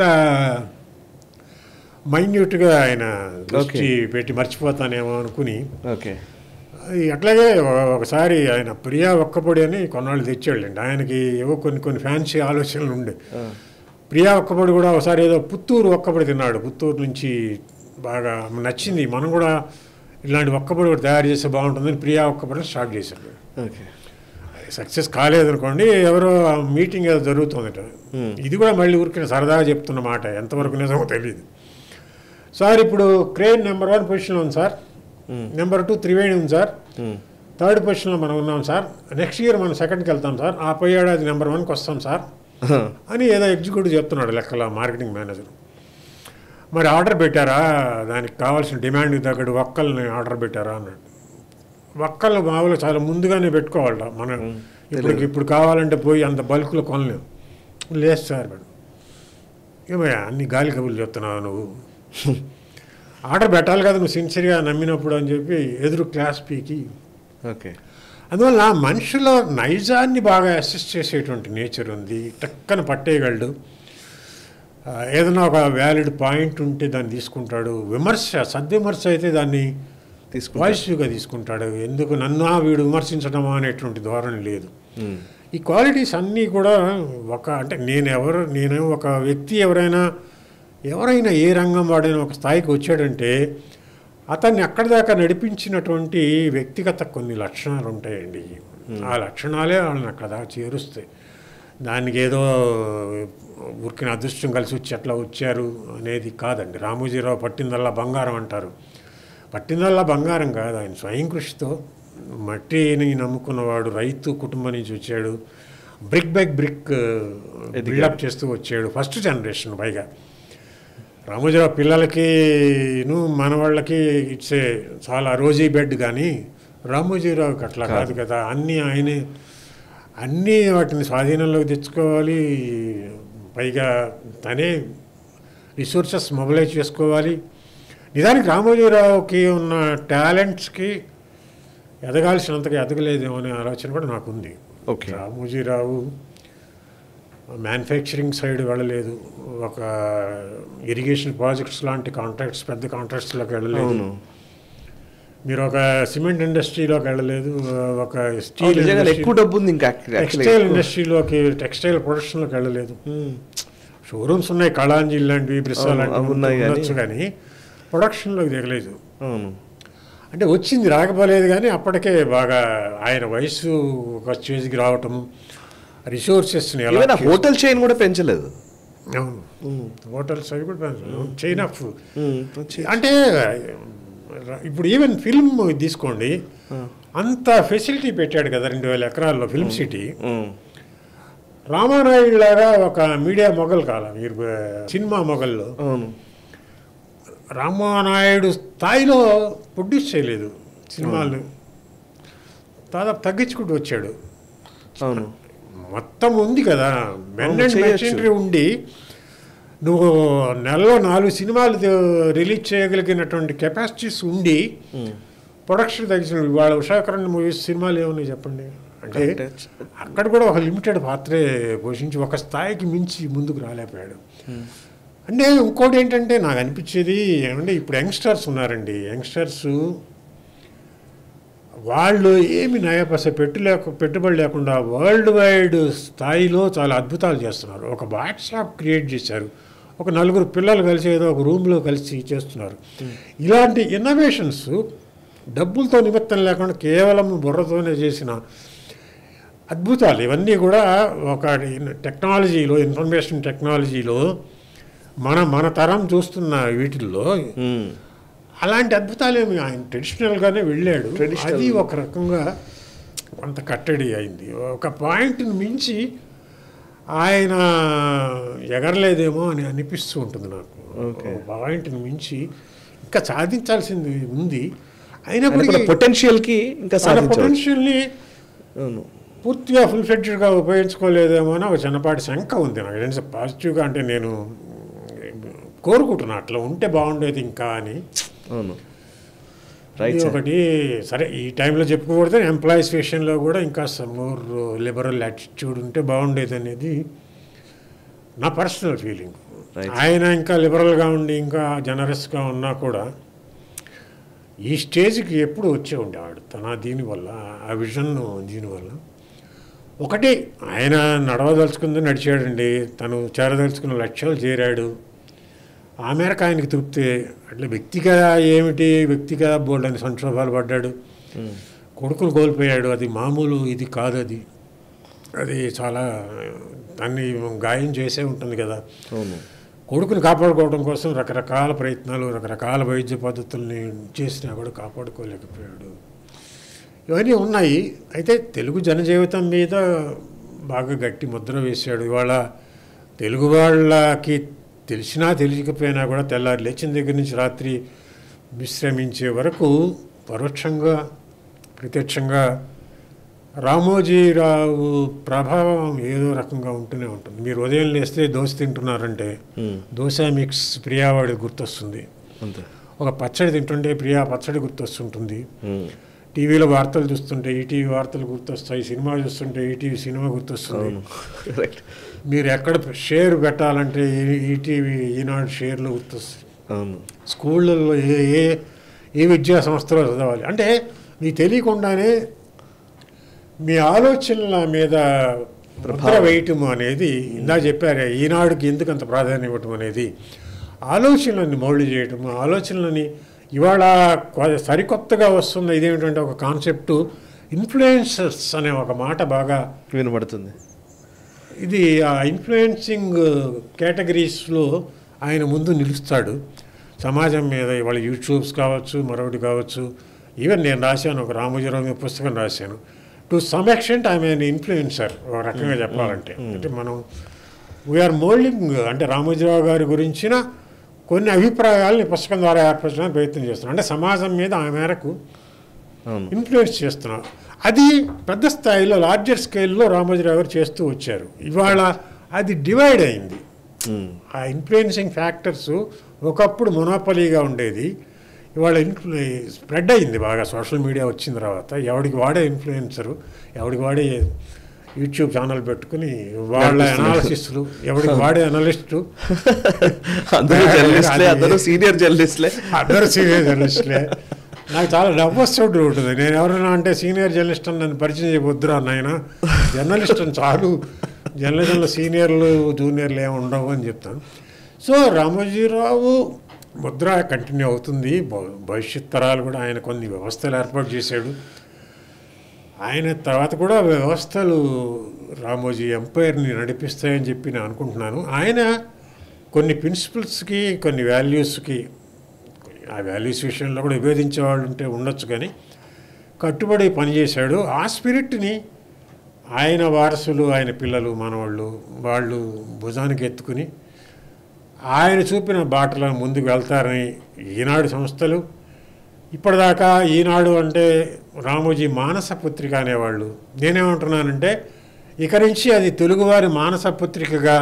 మైన్యూట్గా ఆయన దృష్టి పెట్టి మర్చిపోతానేమో అనుకుని. అట్లాగే ఒకసారి ఆయన ప్రియా ఒక్కపొడి అని కొన్నాళ్ళు తెచ్చాళ్ళండి. ఆయనకి ఏవో కొన్ని ఫ్యాన్సీ ఆలోచనలు ఉండే. ప్రియా ఒక్కపొడి కూడా ఒకసారి ఏదో పుత్తూరు ఒక్కపొడి తిన్నాడు. పుత్తూరు నుంచి బాగా నచ్చింది, మనం కూడా ఇలాంటి ఒక్కపొడి కూడా తయారు చేస్తే బాగుంటుందని ప్రియా ఒక్కపొడి స్టార్ట్ చేశాడు. సక్సెస్ కాలేదనుకోండి, ఎవరో మీటింగ్ ఏదో జరుగుతుందట. ఇది కూడా మళ్ళీ ఊరికే సరదాగా చెప్తున్న మాట, ఎంతవరకు నిజమో తెలియదు. సార్ ఇప్పుడు క్రేన్ నెంబర్ 1 పొజిషన్లో ఉంది సార్, నెంబర్ 2 త్రివేణి ఉంది సార్, 3rd పొజిషన్లో మనం ఉన్నాం సార్, నెక్స్ట్ ఇయర్ మనం 2nd వెళ్తాం సార్, ఆ పై ఏడాది నెంబర్ 1కి వస్తాం సార్ అని ఏదో ఎగ్జిక్యూటివ్ చెప్తున్నాడు లెక్కల మార్కెటింగ్ మేనేజర్. మరి ఆర్డర్ పెట్టారా, దానికి కావాల్సిన డిమాండ్కి తగ్గట్టు ఒక్కల్ని ఆర్డర్ పెట్టారా అన్నాడు. ఒక్కళ్ళు మామూలు చాలా ముందుగానే పెట్టుకోవాలట. మనం ఇప్పుడు కావాలంటే పోయి అంత బల్క్లో కొనలేము. లేదు సార్ మేడం, ఏమయ్యా అన్ని గాలి కబుర్లు చెప్తున్నావు నువ్వు, ఆర్డర్ పెట్టాలి కదా నువ్వు సిన్సియర్గా నమ్మినప్పుడు అని చెప్పి ఎదురు క్లాస్ పీకి. ఓకే. అందువల్ల మనుషుల నైజాన్ని బాగా అసెస్ చేసేటువంటి నేచర్ ఉంది. టక్కన పట్టేయగలడు. ఏదైనా ఒక వ్యాలిడ్ పాయింట్ ఉంటే దాన్ని తీసుకుంటాడు. విమర్శ, సద్విమర్శ అయితే దాన్ని పాజిటివ్గా తీసుకుంటాడు. ఎందుకు నన్ను వీడు విమర్శించడమా అనేటువంటి ధోరణి లేదు. ఈ క్వాలిటీస్ అన్నీ కూడా నేను ఒక వ్యక్తి ఎవరైనా ఏ రంగం వాడైనా ఒక స్థాయికి వచ్చాడంటే అతన్ని అక్కడి దాకా నడిపించినటువంటి వ్యక్తిగత కొన్ని లక్షణాలు ఉంటాయండి. ఆ లక్షణాలే వాళ్ళని అక్కడ దాకా చేరుస్తాయి. దానికి ఏదో ఊరికిన అదృష్టం కలిసి వచ్చి అట్లా వచ్చారు అనేది కాదండి. రామోజీరావు పట్టిందల్లా బంగారం అంటారు. పట్టిందల్లా బంగారం కాదు, ఆయన స్వయం కృషితో మట్టిని నమ్ముకున్నవాడు, రైతు కుటుంబం నుంచి వచ్చాడు, బ్రిక్ బై బ్రిక్ బిల్డప్ చేస్తూ వచ్చాడు. ఫస్ట్ జనరేషన్ పైగా రామోజీరావు పిల్లలకి మన వాళ్ళకి ఇట్స్ చాలా రోజీ బెడ్, కానీ రామోజీరావుకి అట్లా కాదు కదా. అన్నీ వాటిని స్వాధీనంలోకి తెచ్చుకోవాలి, పైగా తనే రిసోర్సెస్ మొబిలైజ్ చేసుకోవాలి. నిజానికి రామోజీరావుకి ఉన్న టాలెంట్స్కి ఎదగాల్సినంతగా ఎదగలేదేమో అనే ఆలోచన కూడా నాకుంది. ఓకే. రామోజీరావు మ్యానుఫ్యాక్చరింగ్ సైడ్ వెళ్ళలేదు, ఒక ఇరిగేషన్ ప్రాజెక్ట్స్ లాంటి కాంట్రాక్ట్స్, పెద్ద కాంట్రాక్ట్స్లోకి వెళ్ళలేదు, మీరు ఒక సిమెంట్ ఇండస్ట్రీలోకి వెళ్ళలేదు, ఒక స్టీల్ ఎక్కువ డబ్బు ఉంది, ఇంకా టెక్స్టైల్ ఇండస్ట్రీలోకి, టెక్స్టైల్ ప్రొడక్షన్లోకి వెళ్ళలేదు. షోరూమ్స్ ఉన్నాయి, కళాంజీ లాంటివి, బ్రిస్సా లాంటివి ఉండొచ్చు, కానీ ప్రొడక్షన్లోకి దిగలేదు. అంటే వచ్చింది, రాకపోలేదు, కానీ అప్పటికే బాగా ఆయన వయసు ఒక స్టేజ్కి రావటం, రిసోర్సెస్ని ఎలా హోటల్ చైన్ కూడా పెంచలేదు. అవును, హోటల్స్ అవి కూడా పెంచలేదు. చైన్ ఆఫ్ అంటే ఇప్పుడు ఈవెన్ ఫిల్మ్ తీసుకోండి, అంత ఫెసిలిటీ పెట్టాడు కదా 2000 ఎకరాల్లో ఫిల్మ్ సిటీ. రామానాయుడు లాగా ఒక మీడియా మొగల్ కాల, మీరు సినిమా మొగల్లో రామానాయుడు స్థాయిలో ప్రొడ్యూస్ చేయలేదు సినిమాలు, దాదాపు తగ్గించుకుంటూ వచ్చాడు. మొత్తం ఉంది కదా, మెషినరీ ఉండి నువ్వు నెలలో 4 సినిమాలు రిలీజ్ చేయగలిగినటువంటి కెపాసిటీస్ ఉండి ప్రొడక్షన్ తగ్గించిన వాళ్ళ ఉషాకరణ్ మూవీస్ సినిమాలు ఏమున్నాయి చెప్పండి. అంటే అక్కడ కూడా ఒక లిమిటెడ్ పాత్రే పోషించి ఒక స్థాయికి మించి ముందుకు రాలేకపోయాడు. అంటే ఇంకోటి ఏంటంటే నాకు అనిపించేది ఏమంటే, ఇప్పుడు యంగ్స్టర్స్ ఉన్నారండి, యంగ్స్టర్స్ వాళ్ళు ఏమి నయాపస పెట్టుబడి లేకుండా వరల్డ్ వైడ్ స్థాయిలో చాలా అద్భుతాలు చేస్తున్నారు. ఒక వాట్సాప్ క్రియేట్ చేశారు, ఒక 4 పిల్లలు కలిసి ఏదో ఒక రూమ్లో కలిసి చేస్తున్నారు. ఇలాంటి ఇన్నోవేషన్స్ డబ్బులతో నిమిత్తం లేకుండా కేవలం బుర్రతోనే చేసిన అద్భుతాలు ఇవన్నీ కూడా ఒక టెక్నాలజీలో, ఇన్ఫర్మేషన్ టెక్నాలజీలో మన తరం చూస్తున్న వీటిల్లో అలాంటి అద్భుతాలేమి ఆయన ట్రెడిషనల్గానే వెళ్ళాడు. అది ఒక రకంగా కొంత కట్టడి అయింది. ఒక పాయింట్ని మించి ఆయన ఎగరలేదేమో అని అనిపిస్తూ ఉంటుంది నాకు. పాయింట్ని మించి ఇంకా సాధించాల్సింది ఉంది. అయినప్పటికీ పొటెన్షియల్ని పూర్తిగా ఫుల్ ఫ్లెడ్జ్డ్గా ఉపయోగించుకోలేదేమో అని ఒక చిన్నపాటి శంక ఉంది నాకు. ఏంటంటే పాజిటివ్గా, అంటే నేను కోరుకుంటున్నా అట్లా ఉంటే బాగుండేది ఇంకా అని. ఒకటి సరే, ఈ టైంలో చెప్పుకోకూడదు, ఎంప్లాయీస్ విషయంలో కూడా ఇంకా మోర్ లిబరల్ యాటిట్యూడ్ ఉంటే బాగుండేది అనేది నా పర్సనల్ ఫీలింగ్. ఆయన ఇంకా లిబరల్గా ఉండి ఇంకా జనరస్గా ఉన్నా కూడా ఈ స్టేజ్కి ఎప్పుడు వచ్చే ఉండేవాడు దీనివల్ల, ఆ విజన్ దీనివల్ల. ఒకటి ఆయన నడవదలుచుకుంది నడిచాడండి, తను చేరదలుచుకున్న లక్ష్యాలు చేరాడు, ఆ మేరకు ఆయనకి తృప్తి. అట్లా వ్యక్తిగా ఏమిటి, వ్యక్తిగా బోల్డ్ అని సంక్షోభాలు పడ్డాడు, కొడుకులు కోల్పోయాడు, అది మామూలు ఇది కాదు, అది చాలా దాన్ని గాయం చేసే ఉంటుంది కదా. కొడుకుని కాపాడుకోవడం కోసం రకరకాల ప్రయత్నాలు, రకరకాల వైద్య పద్ధతుల్ని చేసినా కూడా కాపాడుకోలేకపోయాడు. ఇవన్నీ ఉన్నాయి. అయితే తెలుగు జనజీవితం మీద బాగా గట్టి ముద్ర వేశాడు. ఇవాళ తెలుగు వాళ్ళకి తెలిసినా తెలియకపోయినా కూడా తెల్లారి లేచిన దగ్గర నుంచి రాత్రి విశ్రమించే వరకు పరోక్షంగా ప్రత్యక్షంగా రామోజీరావు ప్రభావం ఏదో రకంగా ఉంటూనే ఉంటుంది. మీరు ఉదయం లేస్తే దోశ తింటున్నారంటే దోశ మిక్స్ ప్రియావాడి గుర్తొస్తుంది. ఒక పచ్చడి తింటుంటే ప్రియా పచ్చడి గుర్తొస్తుంటుంది. టీవీలో వార్తలు చూస్తుంటే ఈటీవీ వార్తలు గుర్తొస్తాయి. సినిమా చూస్తుంటే ఈటీవీ సినిమా గుర్తొస్తుంది. మీరు ఎక్కడ షేర్ పెట్టాలంటే ఈటీవీ ఈనాడు షేర్లు గుర్తొస్తాయి. స్కూళ్ళల్లో ఏ విద్యా సంస్థలో చదవాలి అంటే మీకు తెలియకుండానే మీ ఆలోచనల మీద ముద్ర వేయటం అనేది ఇందా చెప్పారే, ఈనాడుకి ఎందుకు అంత ప్రాధాన్యం ఇవ్వటం అనేది ఆలోచనలని మౌల్డ్ చేయటం. ఆలోచనలని ఇవాళ సరికొత్తగా వస్తున్న ఇదేమిటంటే ఒక కాన్సెప్టు ఇన్ఫ్లుయెన్సర్స్ అనే ఒక మాట బాగా వినబడుతుంది. ఇది ఆ ఇన్ఫ్లుయెన్సింగ్ కేటగిరీస్లో ఆయన ముందు నిలుస్తాడు సమాజం మీద. ఇవాళ యూట్యూబ్స్ కావచ్చు, మరొకటి కావచ్చు. ఈవెన్ నేను రాశాను, ఒక రామోజీరావు మీద పుస్తకం రాశాను. To some extent I mean influencer ఒక రకంగా చెప్పాలంటే. అంటే మనం వీఆర్ మోల్డింగ్ అంటే రామోజీరావు గారి గురించిన కొన్ని అభిప్రాయాలని పుస్తకం ద్వారా ఏర్పరచడానికి ప్రయత్నం చేస్తున్నాం. అంటే సమాజం మీద ఆ మేరకు ఇన్ఫ్లుయెన్స్ చేస్తున్నాం. అది పెద్ద స్థాయిలో లార్జర్ స్కేల్లో రామోజీరావు గారు చేస్తూ వచ్చారు. ఇవాళ అది డివైడ్ అయింది. ఆ ఇన్ఫ్లుయెన్సింగ్ ఫ్యాక్టర్స్ ఒకప్పుడు మొనోపలీగా ఉండేది, ఇవాళ స్ప్రెడ్ అయింది బాగా. సోషల్ మీడియా వచ్చిన తర్వాత ఎవడికి వాడే ఇన్ఫ్లుయెన్సరు, ఎవడికి వాడే యూట్యూబ్ ఛానల్ పెట్టుకుని వాళ్ళ అనాలిసిస్లు, ఎవరికి వాడే అనలిస్టు, అందరూ సీనియర్ జర్నలిస్టులే. నాకు చాలా నవ్వొస్తూ ఉంటుంది. నేను ఎవరైనా అంటే సీనియర్ జర్నలిస్ట్ అని నన్ను పరిచయం చేయవద్దురా నాయన, జర్నలిస్ట్ అని చాలు, జర్నలిజంలో సీనియర్లు జూనియర్లు ఏమి ఉండవు అని చెప్తాను. సో రామోజీరావు ముద్ర కంటిన్యూ అవుతుంది. భవిష్యత్ తరాలు కూడా ఆయన కొన్ని వ్యవస్థలు ఏర్పాటు చేశాడు. ఆయన తర్వాత కూడా వ్యవస్థలు రామోజీ ఎంపైర్ని నడిపిస్తాయని చెప్పి నేను అనుకుంటున్నాను. ఆయన కొన్ని ప్రిన్సిపల్స్కి, కొన్ని వాల్యూస్కి, ఆ వాల్యూస్ విషయంలో కూడా విభేదించే వాళ్ళు ఉంటే ఉండొచ్చు, కానీ కట్టుబడి పనిచేశాడు. ఆ స్పిరిట్ని ఆయన వారసులు, ఆయన పిల్లలు, మనవాళ్ళు, వాళ్ళు భుజానికి ఎత్తుకుని ఆయన చూపిన బాటలో ముందుకు వెళ్తారని ఈనాడు సంస్థలు, ఇప్పటిదాకా ఈనాడు అంటే రామోజీ మానస పత్రిక అనేవాళ్ళు. నేనేమంటున్నానంటే ఇక నుంచి అది తెలుగువారి మానస పత్రికగా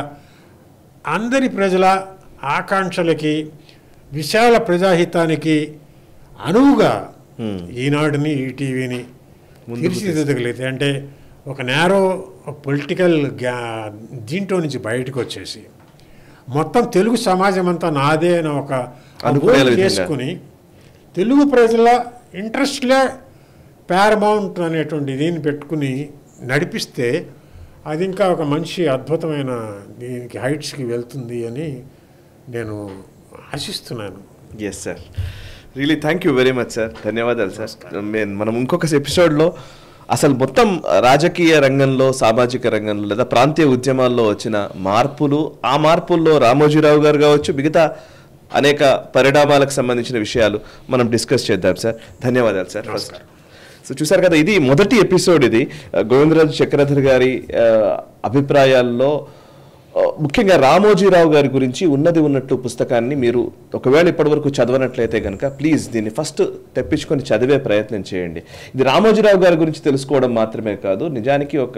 అందరి ప్రజల ఆకాంక్షలకి, విశాల ప్రజాహితానికి అనువుగా ఈనాడుని, ఈటీవీని తీర్చిదిద్దగలిగితే, అంటే ఒక నేరో పొలిటికల్ దీంట్లో నుంచి బయటకు వచ్చేసి మొత్తం తెలుగు సమాజం అంతా నాదే అని ఒక అనుభవం చేసుకుని తెలుగు ప్రజల ఇంట్రెస్ట్లే పారమౌంట్ అనేటువంటి దీన్ని పెట్టుకుని నడిపిస్తే అది ఇంకా ఒక మంచి అద్భుతమైన దీనికి హైట్స్కి వెళ్తుంది అని నేను ఆశిస్తున్నాను. Yes sir, really thank you very much sir. ధన్యవాదాలు సార్. మనం ఇంకొక ఎపిసోడ్లో అసలు మొత్తం రాజకీయ రంగంలో, సామాజిక రంగంలో లేదా ప్రాంతీయ ఉద్యమాల్లో వచ్చిన మార్పులు, ఆ మార్పుల్లో రామోజీరావు గారు కావచ్చు, మిగతా అనేక పరిణామాలకు సంబంధించిన విషయాలు మనం డిస్కస్ చేద్దాం సార్. ధన్యవాదాలు సార్. సో చూసారు కదా, ఇది మొదటి ఎపిసోడ్. ఇది గోవిందరాజు చక్రధర్ గారి అభిప్రాయాల్లో ముఖ్యంగా రామోజీరావు గారి గురించి ఉన్నది ఉన్నట్టు పుస్తకాన్ని మీరు ఒకవేళ ఇప్పటివరకు చదవనట్లయితే కనుక ప్లీజ్ దీన్ని ఫస్ట్ తెప్పించుకొని చదివే ప్రయత్నం చేయండి. ఇది రామోజీరావు గారి గురించి తెలుసుకోవడం మాత్రమే కాదు, నిజానికి ఒక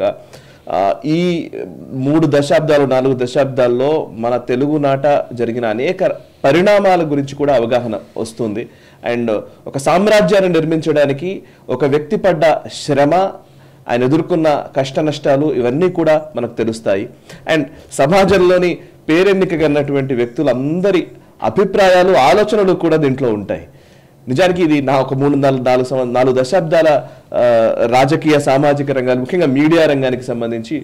ఈ 3 దశాబ్దాలు 4 దశాబ్దాల్లో మన తెలుగునాట జరిగిన అనేక పరిణామాల గురించి కూడా అవగాహన వస్తుంది. అండ్ ఒక సామ్రాజ్యాన్ని నిర్మించడానికి ఒక వ్యక్తి పడ్డ శ్రమ, ఆయన ఎదుర్కొన్న కష్ట నష్టాలు ఇవన్నీ కూడా మనకు తెలుస్తాయి. అండ్ సమాజంలోని పేరెన్నికగన్నటువంటి వ్యక్తులందరి అభిప్రాయాలు, ఆలోచనలు కూడా దీంట్లో ఉంటాయి. నిజానికి ఇది నా ఒక 3-4 దశాబ్దాల రాజకీయ, సామాజిక రంగాలు, ముఖ్యంగా మీడియా రంగానికి సంబంధించి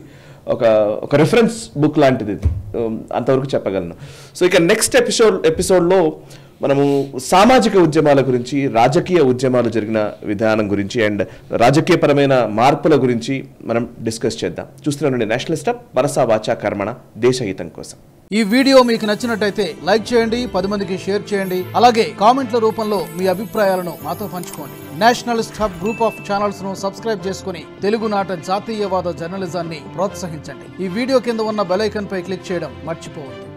ఒక రెఫరెన్స్ బుక్ లాంటిది, అంతవరకు చెప్పగలను. సో ఇక నెక్స్ట్ ఎపిసోడ్లో మనము సామాజిక ఉద్యమాల గురించి, రాజకీయ ఉద్యమాలు జరిగిన విధానం గురించి అండ్ రాజకీయపరమైన మార్పుల గురించి మనం డిస్కస్ చేద్దాం. చూస్తున్నానండి నేషనలిస్ట్ హబ్, మనసా వాచా కర్మణ, దేశహితం కోసం. ఈ వీడియో మీకు నచ్చినట్టయితే లైక్ చేయండి, 10 మందికి షేర్ చేయండి. అలాగే కామెంట్ల రూపంలో మీ అభిప్రాయాలను మాతో పంచుకోండి. Nationalist hub group of channels ను సబ్స్క్రైబ్ చేసుకుని తెలుగునాట జాతీయవాద జర్నలిజాన్ని ప్రోత్సహించండి. ఈ వీడియో కింద ఉన్న బెల్ ఐకాన్ పై క్లిక్ చేయడం మర్చిపోవద్దు.